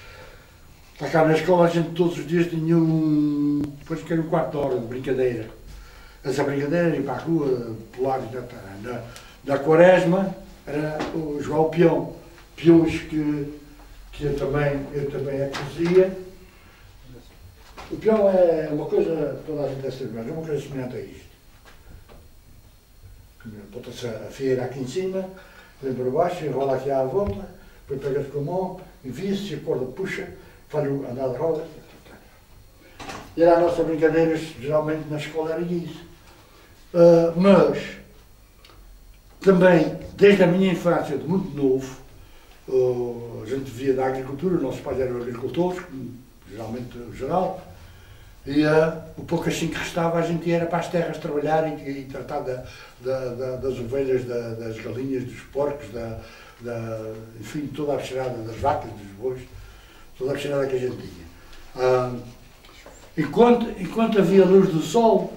Para cá na escola a gente todos os dias tinha um... depois que era um quarto de hora de brincadeira. Essa brincadeira ia para a rua, pular e tal. Na, na quaresma era o jogar o peão. Peões que, que eu também, eu também é cozia. O peão é uma coisa, toda a gente deve saber, é uma coisa semelhante a isto. Bota-se a feira aqui em cima, vem para baixo, enrola aqui à volta, depois pega-se com a mão, envia-se, a corda puxa, faz o andar de roda. E era a nossa brincadeira, geralmente na escola era isso. Uh, mas, também, desde a minha infância, de muito novo, uh, a gente via da agricultura, os nossos pais eram agricultores, geralmente o geral, e uh, o pouco assim que restava a gente ia para as terras trabalhar e, e tratar da, da, da, das ovelhas, da, das galinhas, dos porcos, da, da, enfim, toda a bexerada das vacas, dos bois, toda a bexerada que a gente tinha. Uh, enquanto, enquanto havia luz do sol,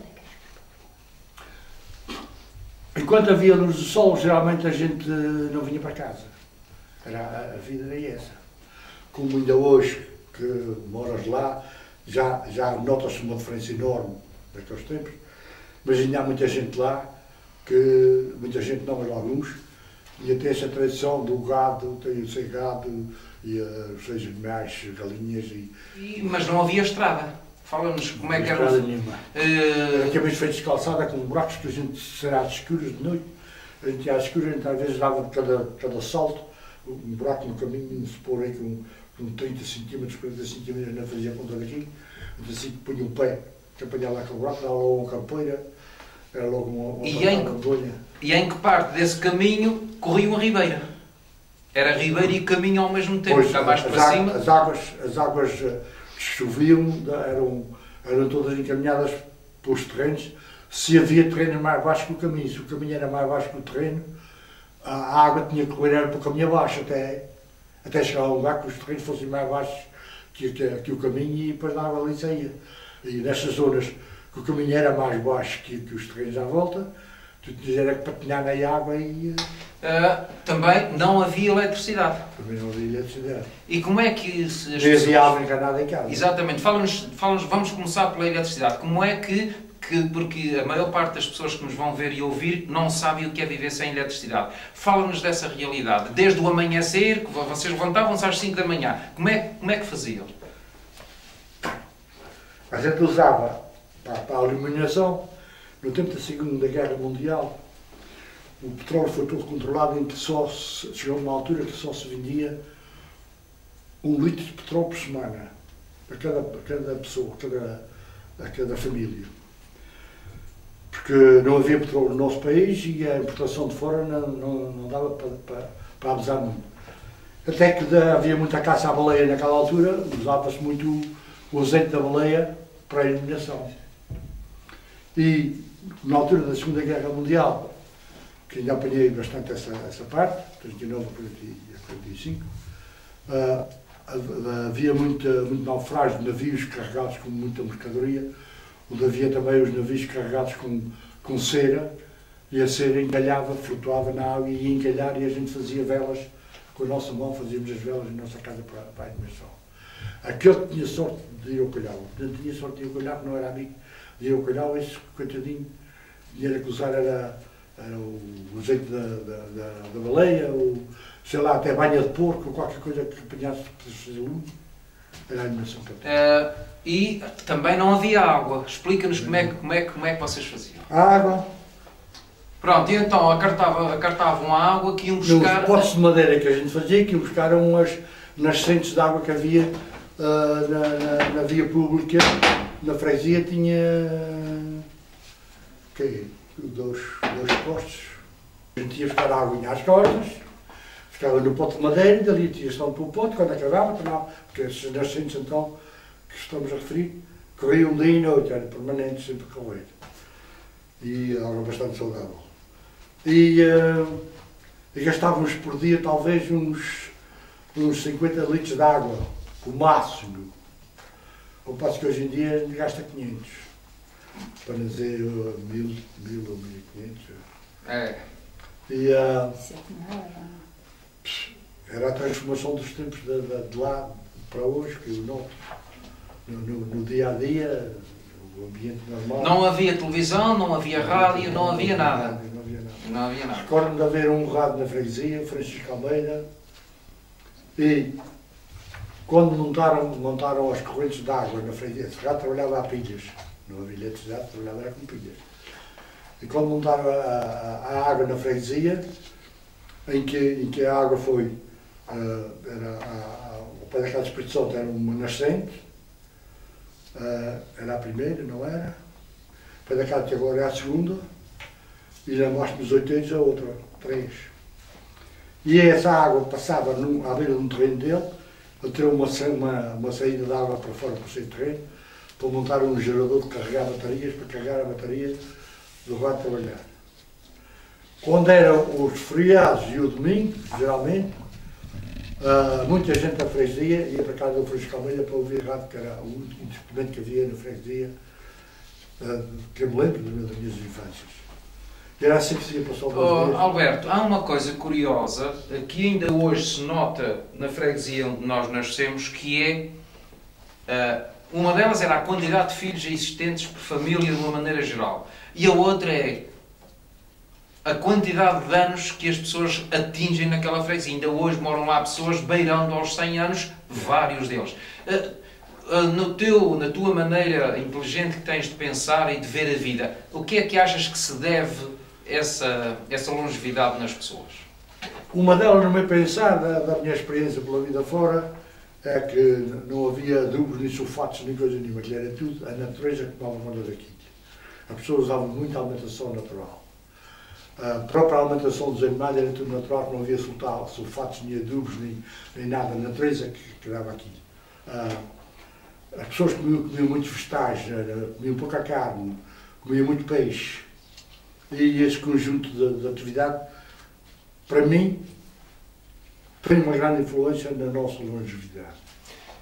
enquanto havia luz do sol, geralmente a gente não vinha para casa. Era, a vida era essa. Como ainda hoje, que moras lá, já, já nota-se uma diferença enorme daqueles tempos, mas ainda há muita gente lá, que, muita gente não, mas alguns, e até essa tradição do gado, tem o seu gado, e os seus animais, galinhas e... e... Mas não havia estrada. Fala-nos como é que era... Não havia estrada nenhuma. Uh... Era caminhos feitos de calçada, com buracos que a gente será às escuras de noite, a gente ia às escuras, a gente às vezes dava de cada, cada salto, um buraco no caminho, se pôr aí com com trinta centímetros, quarenta centímetros, não fazia ponta daqui, então assim que punha o pé, que apanhava lá aquele buraco, dava logo uma campeira, era logo uma, uma e, em que, e em que parte desse caminho corria uma ribeira? Era ribeira e caminho ao mesmo tempo, pois, cá mais para cima? As águas, as águas que choviam eram, eram todas encaminhadas pelos terrenos, se havia terreno mais baixo que o caminho, se o caminho era mais baixo que o terreno, a água tinha que correr para o caminho abaixo, até até chegar a um lugar que os terrenos fossem mais baixos que, que, que o caminho e depois a água ali saía. E nessas zonas que o caminho era mais baixo que, que os terrenos à volta, tu tinhas era que patinar na água e... Uh, também não havia eletricidade. Também não havia eletricidade. E como é que as Nem pessoas... havia água encanada em casa. Exatamente. Fala-nos, fala-nos, vamos começar pela eletricidade. Como é que, que, porque a maior parte das pessoas que nos vão ver e ouvir não sabem o que é viver sem eletricidade. Fala-nos dessa realidade. Desde o amanhecer, que vocês levantavam-se às cinco da manhã. Como é, como é que faziam? A gente usava para, para a iluminação, no tempo da Segunda Guerra Mundial, o petróleo foi todo controlado em que só se, chegou a uma altura que só se vendia um litro de petróleo por semana a cada, a cada pessoa, a cada, a cada família. Porque não havia petróleo no nosso país e a importação de fora não, não, não dava para, para, para abusar muito. Até que havia muita caça à baleia naquela altura, usava-se muito o, o azeite da baleia para a iluminação. E na altura da Segunda Guerra Mundial, que ainda apanhei bastante essa, essa parte, trinta e nove a quarenta e cinco, uh, havia muita, muito naufrágio de navios carregados com muita mercadoria, onde havia também os navios carregados com, com cera, e a cera encalhava, flutuava na água e ia encalhar, e a gente fazia velas, com a nossa mão fazíamos as velas na nossa casa para, para a iluminação. Aquele que tinha sorte de ir ao Colhau, não tinha sorte de ir ao Colhau, que não era amigo de ir ao Colhau, esse coitadinho, era que usar era, era o azeite da, da, da, da baleia, ou sei lá, até banha de porco, ou qualquer coisa que apanhasse para fazer lume, era a iluminação que eu tinha. Uh, e também não havia água. Explica-nos como é, como, é, como é que vocês faziam. A água. Pronto, e então acartava, acartavam a água que iam buscar... Nos potes de madeira que a gente fazia, que iam buscar umas nascentes de água que havia uh, na, na, na via pública, na freguesia, tinha okay, dois, dois postos. A gente ia buscar a água às cordas, ficava no pote de madeira, e dali tinha estão para o pote, quando acabava, não, porque esses nascentes então, que estamos a referir, corriam dia e noite, era permanente, sempre correr. E água bastante saudável. E, uh, e gastávamos por dia talvez uns, uns cinquenta litros de água, o máximo. Ao passo que hoje em dia a gente gasta quinhentos, para não dizer uh, mil, mil ou mil e quinhentos. É. E uh, era a transformação dos tempos de, de, de lá para hoje, que eu noto no, no, no dia a dia, o ambiente normal. Não havia televisão, não havia rádio, não, não havia nada. nada. Não havia nada. Não havia nada. Recordo-me de haver um rádio na freguesia, Francisco Almeida, e quando montaram, montaram as correntes de água na freguesia, esse rádio trabalhava a pilhas, não havia eletricidade, trabalhava com pilhas. E quando montaram a, a, a água na freguesia, em que, em que a água foi, uh, era a, a, o pé da casa do Espírito Santo era uma nascente, uh, era a primeira, não era? O pé da casa de agora é a segunda, e na Mostra dos oitenta a outra, três. E essa água passava num, à beira de um terreno dele, ele tirou uma, uma, uma saída de água para fora para o seu terreno, para montar um gerador de carregar baterias, para carregar a bateria do rádio trabalhar. Quando eram os feriados e o domingo, geralmente, uh, muita gente da freguesia ia para casa do Francisco Almeida para ouvir rádio, que era o único instrumento que havia na freguesia, uh, que eu me lembro das minhas infâncias. Era assim que se ia passar o oh, Alberto, há uma coisa curiosa que ainda hoje se nota na freguesia onde nós nascemos, que é, uh, uma delas era a quantidade de filhos existentes por família de uma maneira geral, e a outra é a quantidade de anos que as pessoas atingem naquela freguesia. Ainda hoje moram lá pessoas beirando aos cem anos, vários deles. Uh, uh, no teu, na tua maneira inteligente que tens de pensar e de ver a vida, o que é que achas que se deve essa, essa longevidade nas pessoas? Uma delas, no meu pensar, da, da minha experiência pela vida fora, é que não havia adubos, nem sulfatos, nem coisa nenhuma, que era tudo a natureza que tomava conta daquilo. As pessoas usavam muita alimentação natural. A própria alimentação dos animais era tudo natural, não havia sulfatos, nem adubos, nem, nem nada, a natureza que, que dava aquilo. As pessoas comiam, comiam muitos vegetais, comiam pouca carne, comiam muito peixe. E esse conjunto de, de atividade, para mim, tem uma grande influência na nossa longevidade.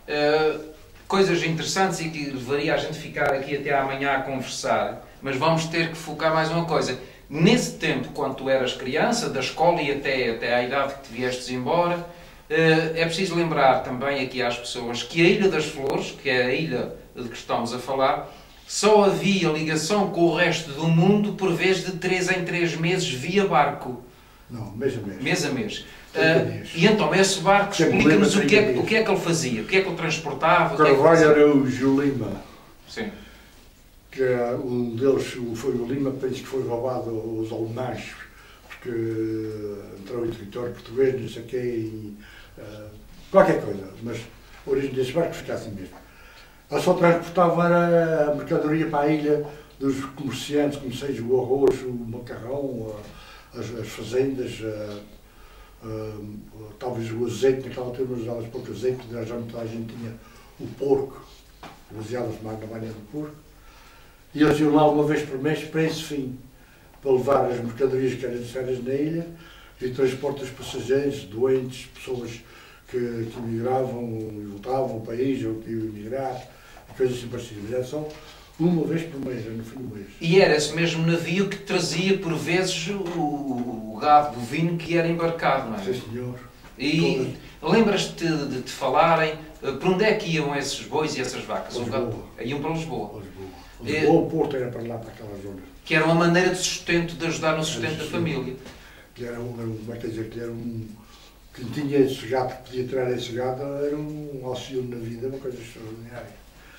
Uh, coisas interessantes e que levaria a gente ficar aqui até amanhã a conversar, mas vamos ter que focar mais uma coisa. Nesse tempo, quando tu eras criança, da escola e até, até à idade que te viestes embora, uh, é preciso lembrar também aqui às pessoas que a Ilha das Flores, que é a ilha de que estamos a falar, só havia ligação com o resto do mundo por vez de três em três meses via barco. Não, mês a mês. Mês a mês. Uh, e então, esse barco, explica-nos o que, é, o que é que ele fazia, o que é que ele transportava. Carvalho Araújo Lima. Sim. Que um deles foi o Lima, penso que foi roubado aos alemães, porque entrou em território português, não sei o quê, e, uh, qualquer coisa, mas a origem desse barco fica assim mesmo. Ele só transportava a mercadoria para a ilha dos comerciantes, como seja o arroz, o macarrão, as, as fazendas, uh, uh, talvez o azeite, naquela altura não usava pouco azeite, já muita gente tinha o porco, baseava-se mais na banha do porco. E eles iam lá uma vez por mês para esse fim, para levar as mercadorias que eram necessárias na ilha e transporte dos passageiros, doentes, pessoas que, que emigravam e voltavam ao país ou que iam emigrar, coisas assim parecidas. Era só uma vez por mês, no fim do mês. E era esse mesmo navio que trazia, por vezes, o, o gado bovino que era embarcado, não é? Sim, senhor. E lembras-te de, de te falarem, para onde é que iam esses bois e essas vacas? Lisboa. Iam para Lisboa. Lisboa. Lisboa, o Porto era para lá, para aquela zona. Que era uma maneira de sustento, de ajudar no sustento da família. Que era um, como é que dizer, que era um... Quem tinha esse gado, que podia tirar esse gado, era um auxílio na vida, uma coisa extraordinária.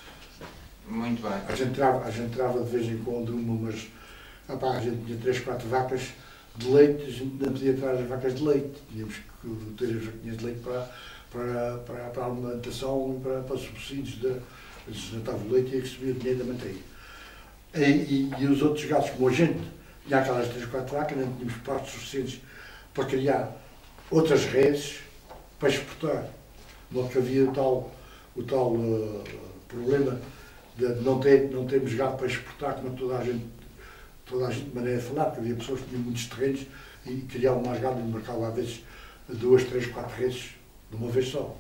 Muito bem. A gente trava, a gente trava de vez em quando uma, mas opá, a gente tinha três, quatro vacas de leite, a gente não podia tirar as vacas de leite. Tínhamos que ter as vaquinhas de leite para, para, para, para a alimentação e para, para os subsídios da... A gente não estava de leite e ia receber o dinheiro da manteiga. E, e, e os outros gatos, como a gente tinha aquelas três, quatro vacas, não tínhamos pastos suficientes para criar outras redes para exportar. Não que havia o tal, o tal uh, problema de não, ter, não termos gado para exportar, como toda a gente, toda a gente maneira de falar, porque havia pessoas que tinham muitos terrenos e criavam mais gado no mercado, às vezes duas, três, quatro redes de uma vez só.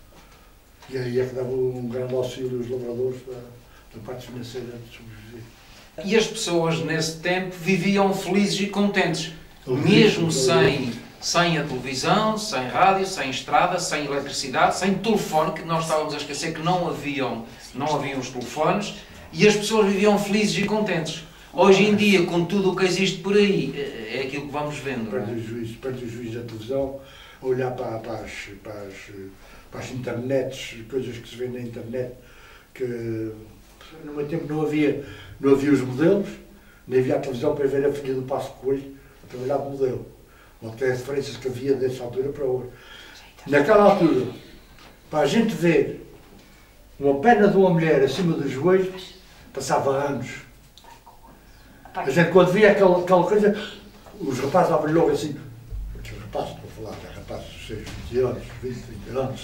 E aí é que dava um grande auxílio aos lavradores da, da parte financeira de sobreviver. E as pessoas nesse tempo viviam felizes e contentes, Felizes, mesmo sem, sem a televisão, sem rádio, sem estrada, sem eletricidade, sem telefone, que nós estávamos a esquecer que não haviam, não haviam os telefones, e as pessoas viviam felizes e contentes. Hoje em dia, com tudo o que existe por aí, é aquilo que vamos vendo. Perde o juiz, perde o juiz da televisão, a olhar para, para, as, para, as, para as internets, coisas que se vê na internet, que no meu tempo não havia, não havia os modelos, nem havia a televisão para ver a filha do Passo Coelho a trabalhar de modelo. Não tem as diferenças que havia dessa altura para hoje. Naquela altura, para a gente ver uma perna de uma mulher acima dos joelhos, passava anos. A gente, quando via aquela, aquela coisa, os rapazes davam logo assim. Os rapazes, estou a falar, de rapazes de seis, vinte anos, vinte, trinta anos.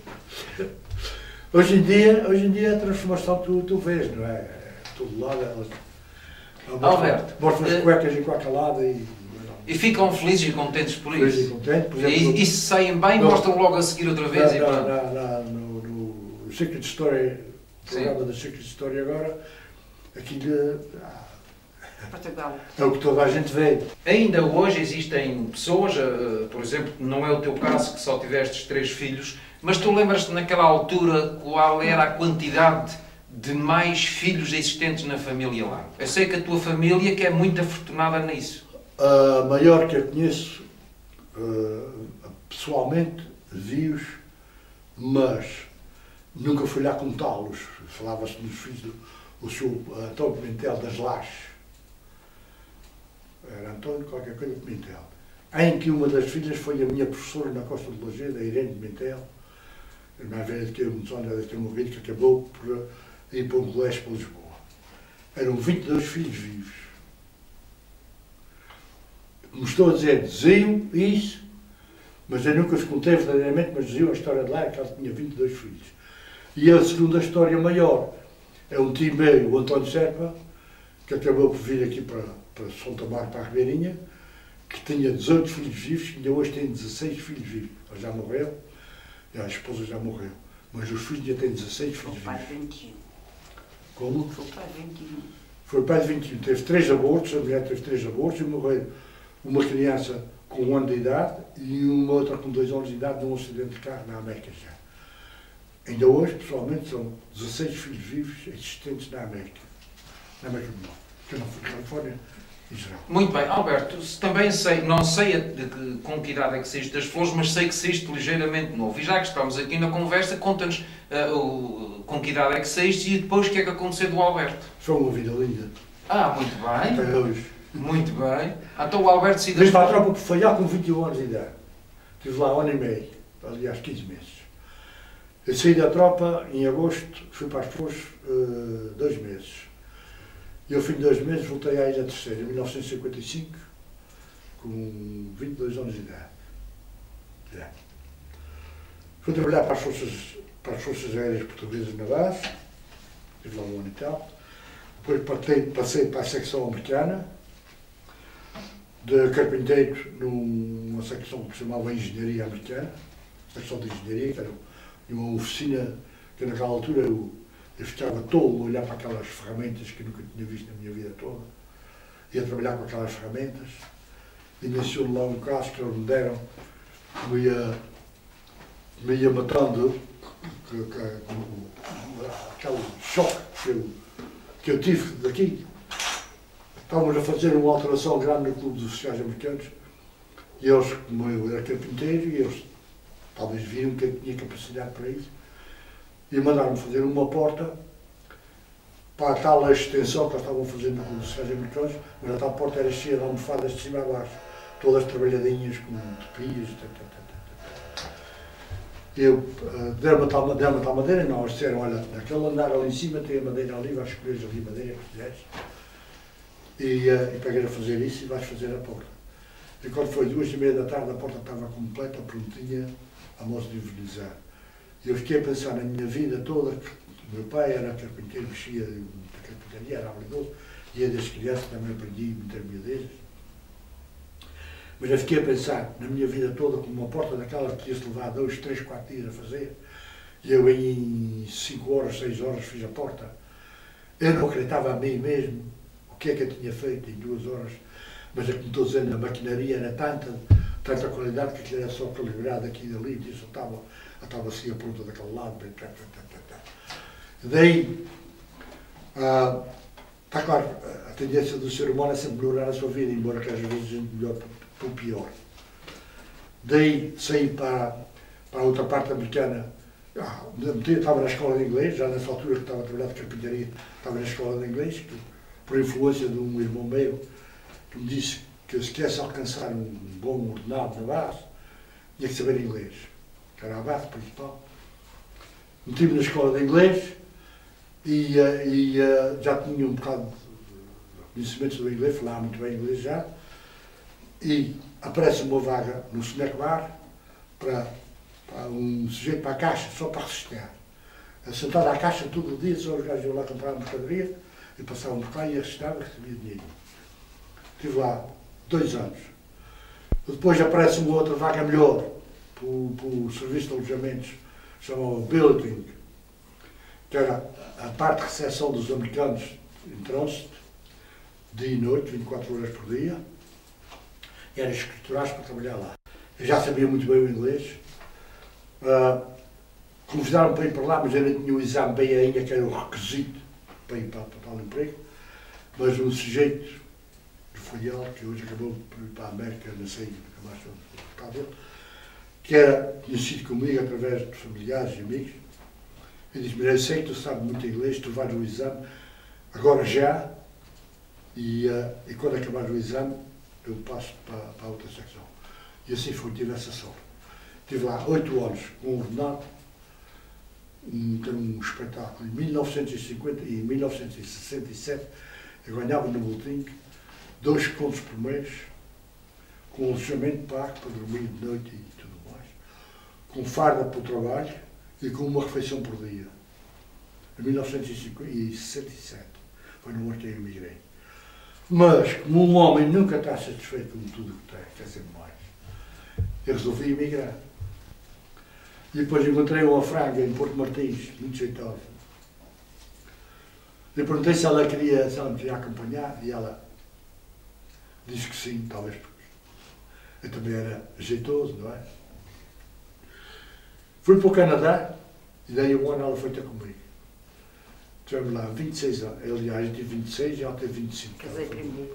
Hoje em dia, hoje em dia a transformação tu, tu vês, não é? Todo lado, elas. Alberto, mostram as cuecas em qualquer lado e. E ficam felizes e contentes por isso. Felizes e contentes, por exemplo. E, e se saem bem, no, mostram logo a seguir outra vez. Na, e pronto. na, na, no, no Secret Story, o programa da Secret Story agora, aquilo. Portugal. É o que toda a gente vê. Ainda hoje existem pessoas, por exemplo, não é o teu caso que só tivestes três filhos, mas tu lembras-te naquela altura qual era a quantidade de mais filhos existentes na família lá? Eu sei que a tua família que é muito afortunada nisso. A maior que eu conheço, pessoalmente, vi-os, mas nunca fui lá contá-los. Falava-se nos filhos do o senhor António Pimentel das Lajes. Era António qualquer coisa Pimentel. Em que uma das filhas foi a minha professora na Costa de Lageda, a Irene Pimentel, a mais velha de que eu, muitos anos de ter morrido, que acabou por ir para um colégio para Lisboa. Eram vinte e dois filhos vivos. Como estou a dizer, diziam isso, mas eu nunca os contei verdadeiramente, mas diziam a história de lá, que ela tinha vinte e dois filhos. E a segunda história maior é um tio meu, o António Serpa, que acabou por vir aqui para, para São Tomar, para a Ribeirinha, que tinha dezoito filhos vivos, que ainda hoje tem dezesseis filhos vivos. Ele já morreu, e a esposa já morreu. Mas os filhos já têm dezasseis filhos. O pai de vinte e um. Como? Foi o pai de vinte e um. Foi pai de vinte e um. Teve três abortos, a mulher teve três abortos e morreu uma criança com um ano de idade e uma outra com dois anos de idade num acidente de carro na América já. Ainda hoje, pessoalmente, são dezasseis filhos vivos existentes na América. Na América do Norte. Que eu não fui Califórnia e Israel. Muito bem, Alberto, também sei, não sei de que, com que idade é que saíste das flores, mas sei que saíste ligeiramente novo. E já que estamos aqui na conversa, conta-nos uh, o, com que idade é que saíste e depois o que é que aconteceu do Alberto. Foi uma vida linda. Ah, muito bem. Até hoje. Muito bem. Então o Alberto se Desde para a tropa que foi lá com vinte e um anos de idade. Estive lá um ano e meio, aliás, quinze meses. Eu saí da tropa em agosto, fui para as flores uh, dois meses. E ao fim de dois meses voltei à Ilha Terceira, em mil novecentos e cinquenta e cinco, com vinte e dois anos de idade. Já. Fui trabalhar para as, forças, para as Forças Aéreas Portuguesas na base, estive lá um ano e tal. Depois passei, passei para a secção americana, de carpinteiro numa secção que se chamava Engenharia Americana, secção de Engenharia, que era uma oficina que naquela altura eu, eu ficava tolo a olhar para aquelas ferramentas que eu nunca tinha visto na minha vida toda. Ia trabalhar com aquelas ferramentas, e menciono lá um caso que eles me deram, que me ia, me ia matando, que, que, que, aquele choque que eu, que eu tive daqui. Estávamos a fazer uma alteração grande no Clube dos Oficiais Americanos e eles, como eu era carpinteiro, e eles talvez viram que eu tinha capacidade para isso, e mandaram-me fazer uma porta para a tal extensão que eles estavam fazendo no Clube dos Oficiais Americanos, mas a tal porta era cheia de almofadas de cima a baixo, todas trabalhadinhas com tepias, e eu uh, deram-me a tal, deram a tal madeira e nós disseram, olha, naquele andar ali em cima tem a madeira ali, vais escolher ali a madeira que quiseres. E, uh, e peguei a fazer isso e vais fazer a porta. E quando foi duas e meia da tarde, a porta estava completa, prontinha, a moço de envernizar. E eu fiquei a pensar na minha vida toda, que o meu pai era carpinteiro, mexia de carpintaria, era habilidoso, e eu desde criança também aprendi muitas miudezas. Mas eu fiquei a pensar na minha vida toda, como uma porta daquela que ia-se levar dois, três, quatro dias a fazer, e eu em cinco horas, seis horas fiz a porta. Eu não acreditava a mim mesmo o que é que eu tinha feito em duas horas, mas é como estou dizendo, a maquinaria era tanta, tanta qualidade que aquilo era só calibrado aqui e ali, e isso estava, estava assim a ponta daquele lado. Daí, ah, está claro, a tendência do ser humano é sempre melhorar a sua vida, embora que às vezes a gente melhor para o pior. Daí saí para, para a outra parte americana. Ah, estava na escola de inglês, já nessa altura que estava a trabalhar de carpintaria, estava na escola de inglês, que, por influência de um irmão meu, que me disse que se quisesse alcançar um bom ordenado na base, tinha que saber inglês, que era a base principal. Meti-me na escola de inglês e, e já tinha um bocado de conhecimentos do inglês, falava muito bem inglês já, e aparece uma vaga no snack bar para, para um sujeito para a caixa, só para resistir. Sentado à caixa todo o dia, só os gajos iam lá comprar mercadoria, e passavam por cá e arrestava e recebia dinheiro. Estive lá dois anos. Depois aparece uma outra vaga melhor, para o serviço de alojamentos, chamava Building, que era a parte de recepção dos americanos em trânsito, dia e noite, vinte e quatro horas por dia. Era escriturais para trabalhar lá. Eu já sabia muito bem o inglês. Uh, Convidaram-me para ir para lá, mas eu não tinha o exame bem ainda, que era o requisito para ir para, para tal emprego. Mas um sujeito do Folhal, que hoje acabou por ir para a América, não sei, nunca mais estou dele, que era conhecido comigo através de familiares e amigos, ele disse-me, eu sei que tu sabes muito inglês, tu vais no exame, agora já, e, uh, e quando acabar o exame, eu passo para, para a outra secção. E assim foi, tive essa sorte. Estive lá oito anos com um ordenado, um, um espetáculo. Em mil novecentos e cinquenta e em mil novecentos e sessenta e sete eu ganhava no boletim dois contos por mês, com alojamento pago para dormir de noite e tudo mais, com farda para o trabalho e com uma refeição por dia. Em mil novecentos e sessenta e sete foi no ano que eu emigrei. Mas, como um homem nunca está satisfeito com tudo o que tem, quer sempre mais, eu resolvi emigrar. E depois encontrei uma franga em Porto Martins, muito jeitosa. Eu perguntei se ela queria, se ela me queria acompanhar e ela disse que sim, talvez porque eu também era jeitoso, não é? Fui para o Canadá e daí um ano ela foi ter comigo. Tivemos lá vinte e seis anos. Aliás, eu tive vinte e seis e ela teve vinte e cinco. Casei primeiro.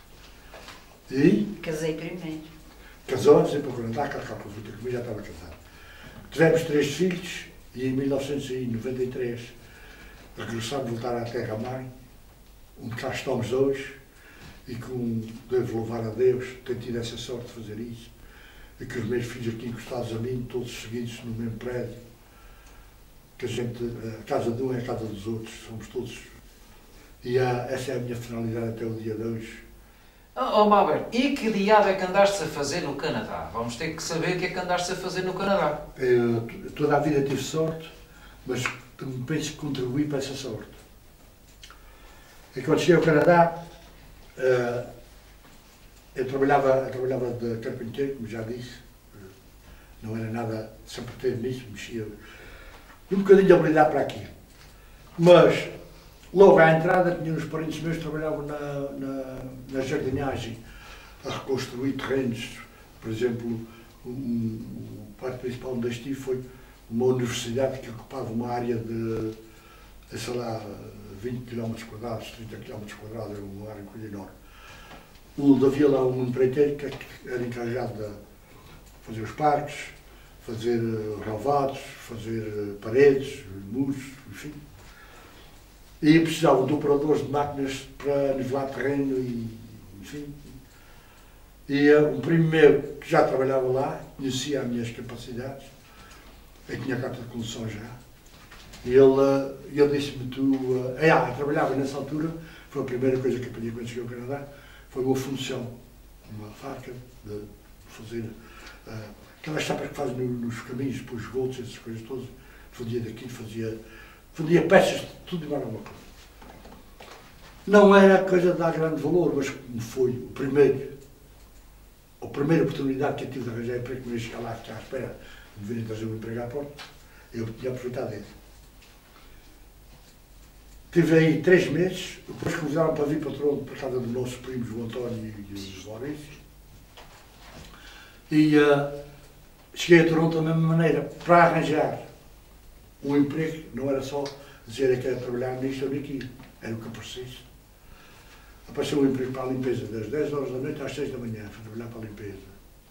E? Casei primeiro. Casou-nos e para o Canadá, cá cá, foi ter comigo, já estava casado. Tivemos três filhos e em mil novecentos e noventa e três regressámos, voltar à terra-mãe, onde cá estamos hoje e que devo louvar a Deus ter tido essa sorte de fazer isso e que os meus filhos aqui encostados a mim, todos seguidos no mesmo prédio, que a gente, a casa de um é a casa dos outros, somos todos. E há, essa é a minha finalidade até o dia de hoje. Oh, oh Malber, e que diabo é que andaste a fazer no Canadá? Vamos ter que saber o que é que andaste a fazer no Canadá. Eu, toda a vida tive sorte, mas penso que contribuí para essa sorte. E quando cheguei ao Canadá, uh, eu, trabalhava, eu trabalhava de carpinteiro, como já disse, não era nada, sempre teve nisso, mexia um bocadinho de habilidade para aquilo. Mas, logo à entrada, tinha uns parentes meus que trabalhavam na, na, na jardinagem, a reconstruir terrenos. Por exemplo, um, um, o parte principal onde estive foi uma universidade que ocupava uma área de, sei lá, vinte quilómetros quadrados, trinta quilómetros quadrados, era uma área enorme. O, havia lá um empreiteiro que era encarregado de fazer os parques, fazer relevados, fazer paredes, muros, enfim. E precisavam de operadores de máquinas para nivelar terreno e, enfim. E um primo meu, que já trabalhava lá, conhecia as minhas capacidades, eu tinha a carta de condução já, e ele, ele disse-me, tu... Ah, eu trabalhava nessa altura, foi a primeira coisa que aprendi quando cheguei ao Canadá, foi uma função, uma fábrica de fazer uh, aquelas chapas que fazem no, nos caminhos, depois esgotos, essas coisas todas, fazia daquilo, fazia, fazia peças de tudo e mais alguma coisa. Não era coisa de dar grande valor, mas como foi o primeiro, a primeira oportunidade que eu tive de arranjar emprego, que me ia chegar lá, ficar à espera de virem trazer um emprego à porta, eu tinha aproveitado dele. Tive aí três meses, depois convidaram para vir para Toronto para casa dos nossos primos, o António e o Maurício. E uh, cheguei a Toronto da mesma maneira, para arranjar um emprego, não era só dizer que era trabalhar nisto ou naquilo, era o que aparecesse. Apareceu um emprego para a limpeza, das dez horas da noite às seis da manhã, fui trabalhar para a limpeza.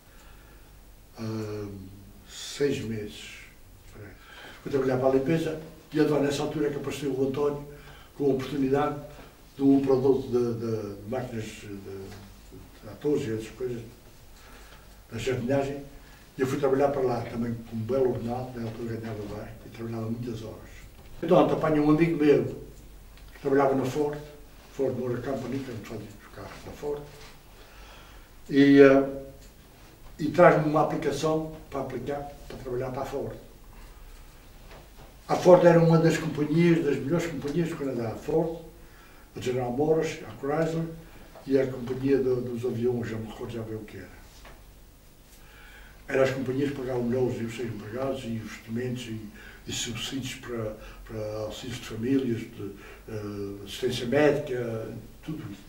Uh, seis meses. Fui trabalhar para a limpeza e então nessa altura que apareceu o António com a oportunidade de um produto de, de, de máquinas de, de atores e essas coisas, da jardinagem, e eu fui trabalhar para lá também com um belo ordenado, na altura ganhava bem, e trabalhava muitas horas. Então apanho um amigo meu que trabalhava na Ford, Ford Motor Company, que fazia os carros da Ford, e, uh, e traz-me uma aplicação para aplicar, para trabalhar para a Ford. A Ford era uma das companhias, das melhores companhias do Canadá. A Ford, a General Motors, a Chrysler e a companhia do, dos aviões, já me recordo já bem o que era. Eram as companhias que pagavam melhor os seus empregados e os investimentos e, e subsídios para, para auxílios de famílias, de uh, assistência médica, tudo isso.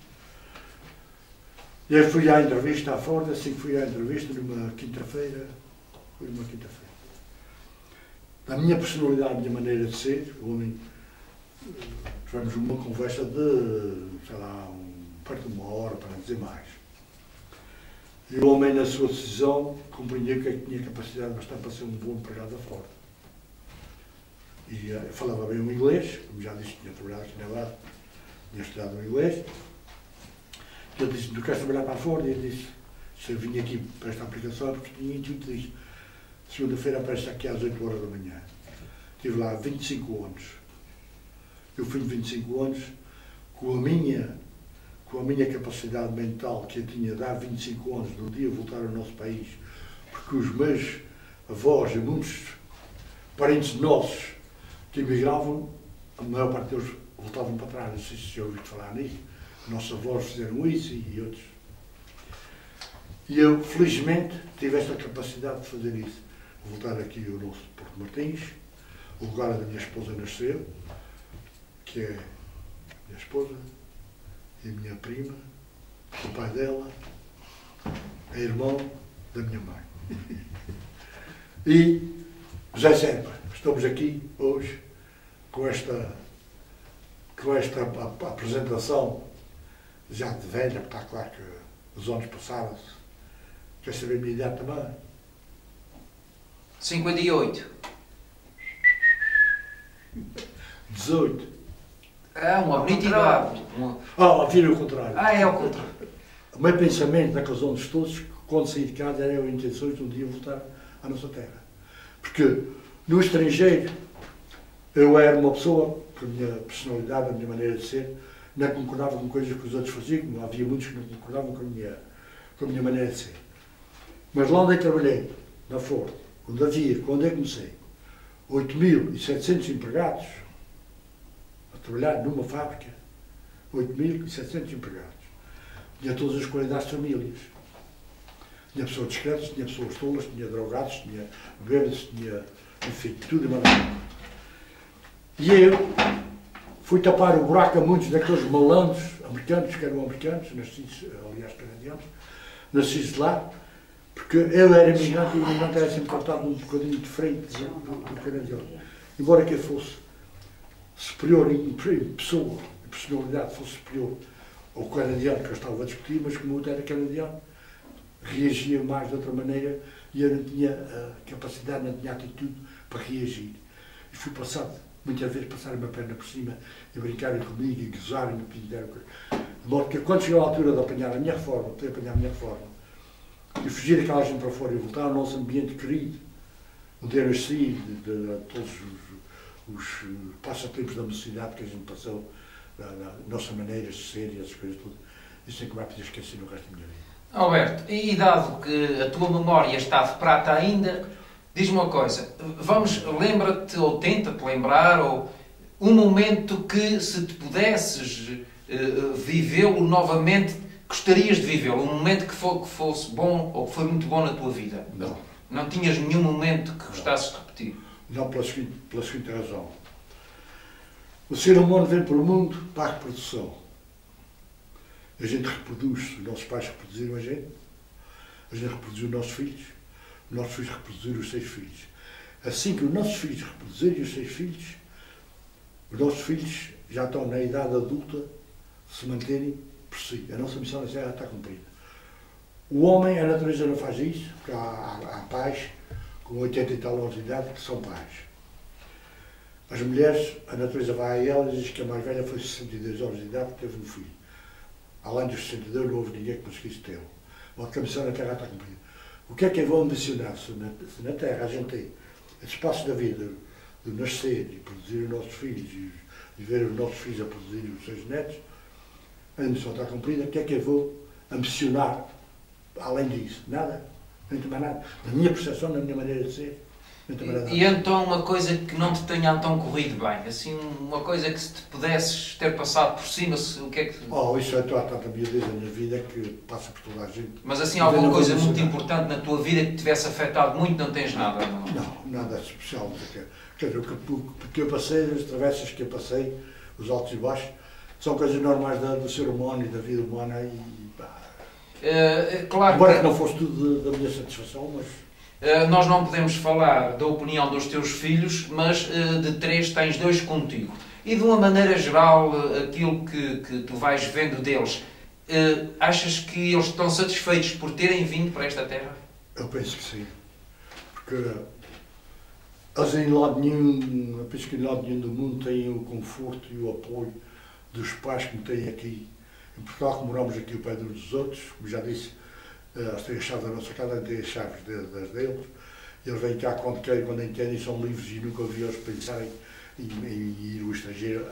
E aí fui à entrevista à Ford, assim que fui à entrevista, numa quinta-feira, foi numa quinta-feira. Da minha personalidade, a minha maneira de ser, o homem, tivemos uma conversa de, sei lá, um, perto de uma hora, para não dizer mais. E o homem, na sua decisão, compreendeu que eu tinha capacidade bastante para ser um bom empregado da Ford. E uh, eu falava bem o inglês, como já disse, tinha trabalhado aqui na Lado, tinha estudado o inglês. E ele disse, tu queres trabalhar para a Ford? E ele disse, se eu vim aqui para esta aplicação, porque tinha intuito disso. Segunda-feira aparece aqui às oito horas da manhã. Estive lá vinte e cinco anos. Eu fui de vinte e cinco anos com a minha, com a minha capacidade mental que eu tinha de há vinte e cinco anos, no dia de voltar ao nosso país, porque os meus avós e muitos parentes nossos que emigravam, a maior parte deles voltavam para trás. Não sei se já ouviram falar nisso. Nossos avós fizeram isso e outros. E eu, felizmente, tive esta capacidade de fazer isso. voltar aqui ao nosso Porto Martins, o lugar onde a minha esposa nasceu, que é a minha esposa e a minha prima, o pai dela, é irmão da minha mãe. E José Serpa, estamos aqui hoje com esta, com esta apresentação já de velha, porque está claro que os anos passaram-se. Quer saber a minha idade também? cinquenta e oito. dezoito. É uma bonita idade. Uma... Ah, vira o contrário. Ah, é o contrário. O meu pensamento naqueles anos todos, quando saí de casa, era eu intenções de um dia voltar à nossa terra. Porque no estrangeiro eu era uma pessoa, com a minha personalidade, a minha maneira de ser, não concordava com coisas que os outros faziam, havia muitos que não concordavam com a minha, com a minha maneira de ser. Mas lá onde eu trabalhei, na Ford, onde havia, quando eu comecei, oito mil e setecentos empregados, a trabalhar numa fábrica, oito mil e setecentos empregados. Tinha todas as qualidades de famílias. Tinha pessoas discretas, tinha pessoas tolas, tinha drogados, tinha bêbados, tinha, enfim, tudo e maravilha. E eu fui tapar o buraco a muitos daqueles malandros americanos, que eram americanos, nascidos, aliás, canadianos, nascidos lá, porque eu era imigrante e o imigrante era sempre cortado um bocadinho diferente do, do canadiano. Embora que eu fosse superior em pessoa, em personalidade, fosse superior ao canadiano que eu estava a discutir, mas como eu era canadiano, reagia mais de outra maneira e eu não tinha a capacidade, não tinha atitude para reagir. E fui passado, muitas vezes passarem-me a perna por cima e brincarem comigo e gozarem no pinteiro. De modo que quando chegou a altura de apanhar a minha reforma, de apanhar a minha reforma, e fugir daquela gente para fora e voltar ao nosso ambiente querido, onde eu nasci, de, de, de todos os, os passatempos da mocidade que a gente passou, da, da nossa maneira de ser e essas coisas tudo, isso é que vai poder esquecer no resto da minha vida. Alberto, e dado que a tua memória está de prata ainda, diz-me uma coisa, vamos, lembra-te ou tenta-te lembrar ou um momento que, se te pudesses uh, vivê-lo novamente, gostarias de vivê-lo, um momento que, for, que fosse bom ou que foi muito bom na tua vida? Não. Não tinhas nenhum momento que gostasses de repetir? Não, pela seguinte, pela seguinte razão. O ser humano vem para o mundo para a reprodução. A gente reproduz, os nossos pais reproduziram a gente, a gente reproduziu os nossos filhos, os nossos filhos reproduziram os seus filhos. Assim que os nossos filhos reproduzirem os seus filhos, os nossos filhos já estão na idade adulta de se manterem por si. A nossa missão na Terra está cumprida. O homem, a natureza não faz isso, porque há, há, há pais com oitenta e tal anos de idade que são pais. As mulheres, a natureza vai a elas e diz que a mais velha foi sessenta e dois anos de idade que teve um filho. Além dos sessenta e dois, não houve ninguém que conseguisse tê-lo. A missão na Terra está cumprida. O que é que eu vou ambicionar se na, se na Terra a gente tem esse espaço da vida de nascer e produzir os nossos filhos e, e ver os nossos filhos a produzir os seus netos, a missão está cumprida, o que é que eu vou ambicionar além disso? Nada. Não tem mais nada. Na minha percepção, na minha maneira de ser, não tem mais nada. E, e então uma coisa que não te tenha então corrido bem, assim, uma coisa que se te pudesses ter passado por cima, se, o que é que... Oh, isso é tanta miudeza na minha vida que passa por toda a gente. Mas assim, alguma coisa muito importante na tua vida que te tivesse afetado muito, não tens nada? Não, não nada especial. Quer dizer, o que eu passei, as travessas que eu passei, os altos e baixos, são coisas normais da, do ser humano e da vida humana e pá. Uh, claro Embora que... que não fosse tudo da minha satisfação, mas... Uh, nós não podemos falar da opinião dos teus filhos, mas uh, de três tens dois contigo. E de uma maneira geral, uh, aquilo que, que tu vais vendo deles, uh, achas que eles estão satisfeitos por terem vindo para esta terra? Eu penso que sim. Porque eles em lado nenhum, eu penso que em lado nenhum do mundo têm o conforto e o apoio dos pais que me têm aqui. Em Portugal, que moramos aqui o pé uns dos outros, como já disse, eles têm as chaves da nossa casa, têm as chaves das deles. Eles vêm cá quando querem, quando entendem, são livres e nunca ouvi eles pensarem em, em ir ao estrangeiro,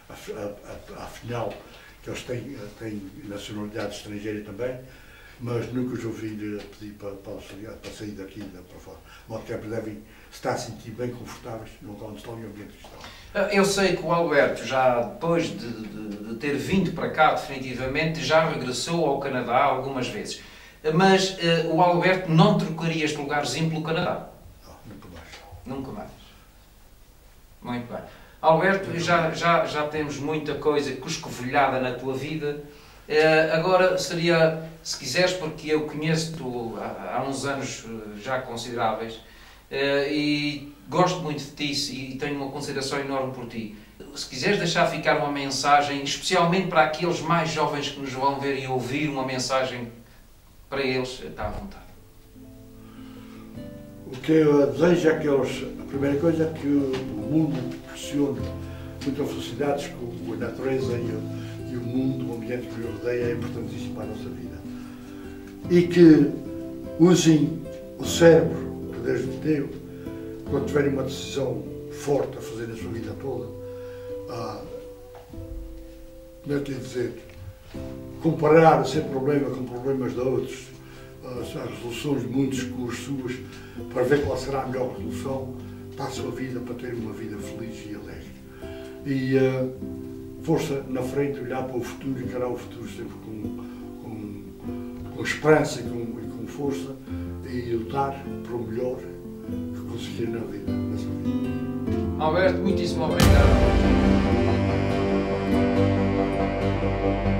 afinal, que eles têm, têm nacionalidade estrangeira também, mas nunca os ouvi pedir para, para, para sair daqui para fora. De modo que devem estar a sentir bem confortáveis no local onde estão e no ambiente que estão. Eu sei que o Alberto, já depois de, de, de ter vindo para cá definitivamente, já regressou ao Canadá algumas vezes. Mas uh, o Alberto não trocaria este lugarzinho pelo Canadá? Nunca mais. Muito bem. Alberto, já, já, já temos muita coisa cuscovilhada na tua vida. Uh, agora seria, se quiseres, porque eu conheço-te há, há uns anos já consideráveis uh, e gosto muito de ti e tenho uma consideração enorme por ti. Se quiseres deixar ficar uma mensagem, especialmente para aqueles mais jovens que nos vão ver e ouvir uma mensagem para eles, está à vontade. O que eu desejo é que eles, a primeira coisa é que o mundo proporcione muitas felicidades, com a natureza e o, e o mundo, o ambiente que nos rodeia é importantíssimo para a nossa vida. E que usem o cérebro que Deus lhes deu quando tiverem uma decisão forte a fazer na sua vida toda. Ah, como é que eu ia dizer? Comparar o seu problema com problemas de outros, as resoluções de muitos com as suas, para ver qual será a melhor resolução para a sua vida, para ter uma vida feliz e alegre. E uh, força na frente, olhar para o futuro, encarar o futuro sempre com, com, com esperança e com, e com força, e lutar para o melhor que conseguir na vida, na sua vida. Alberto, muitíssimo obrigado.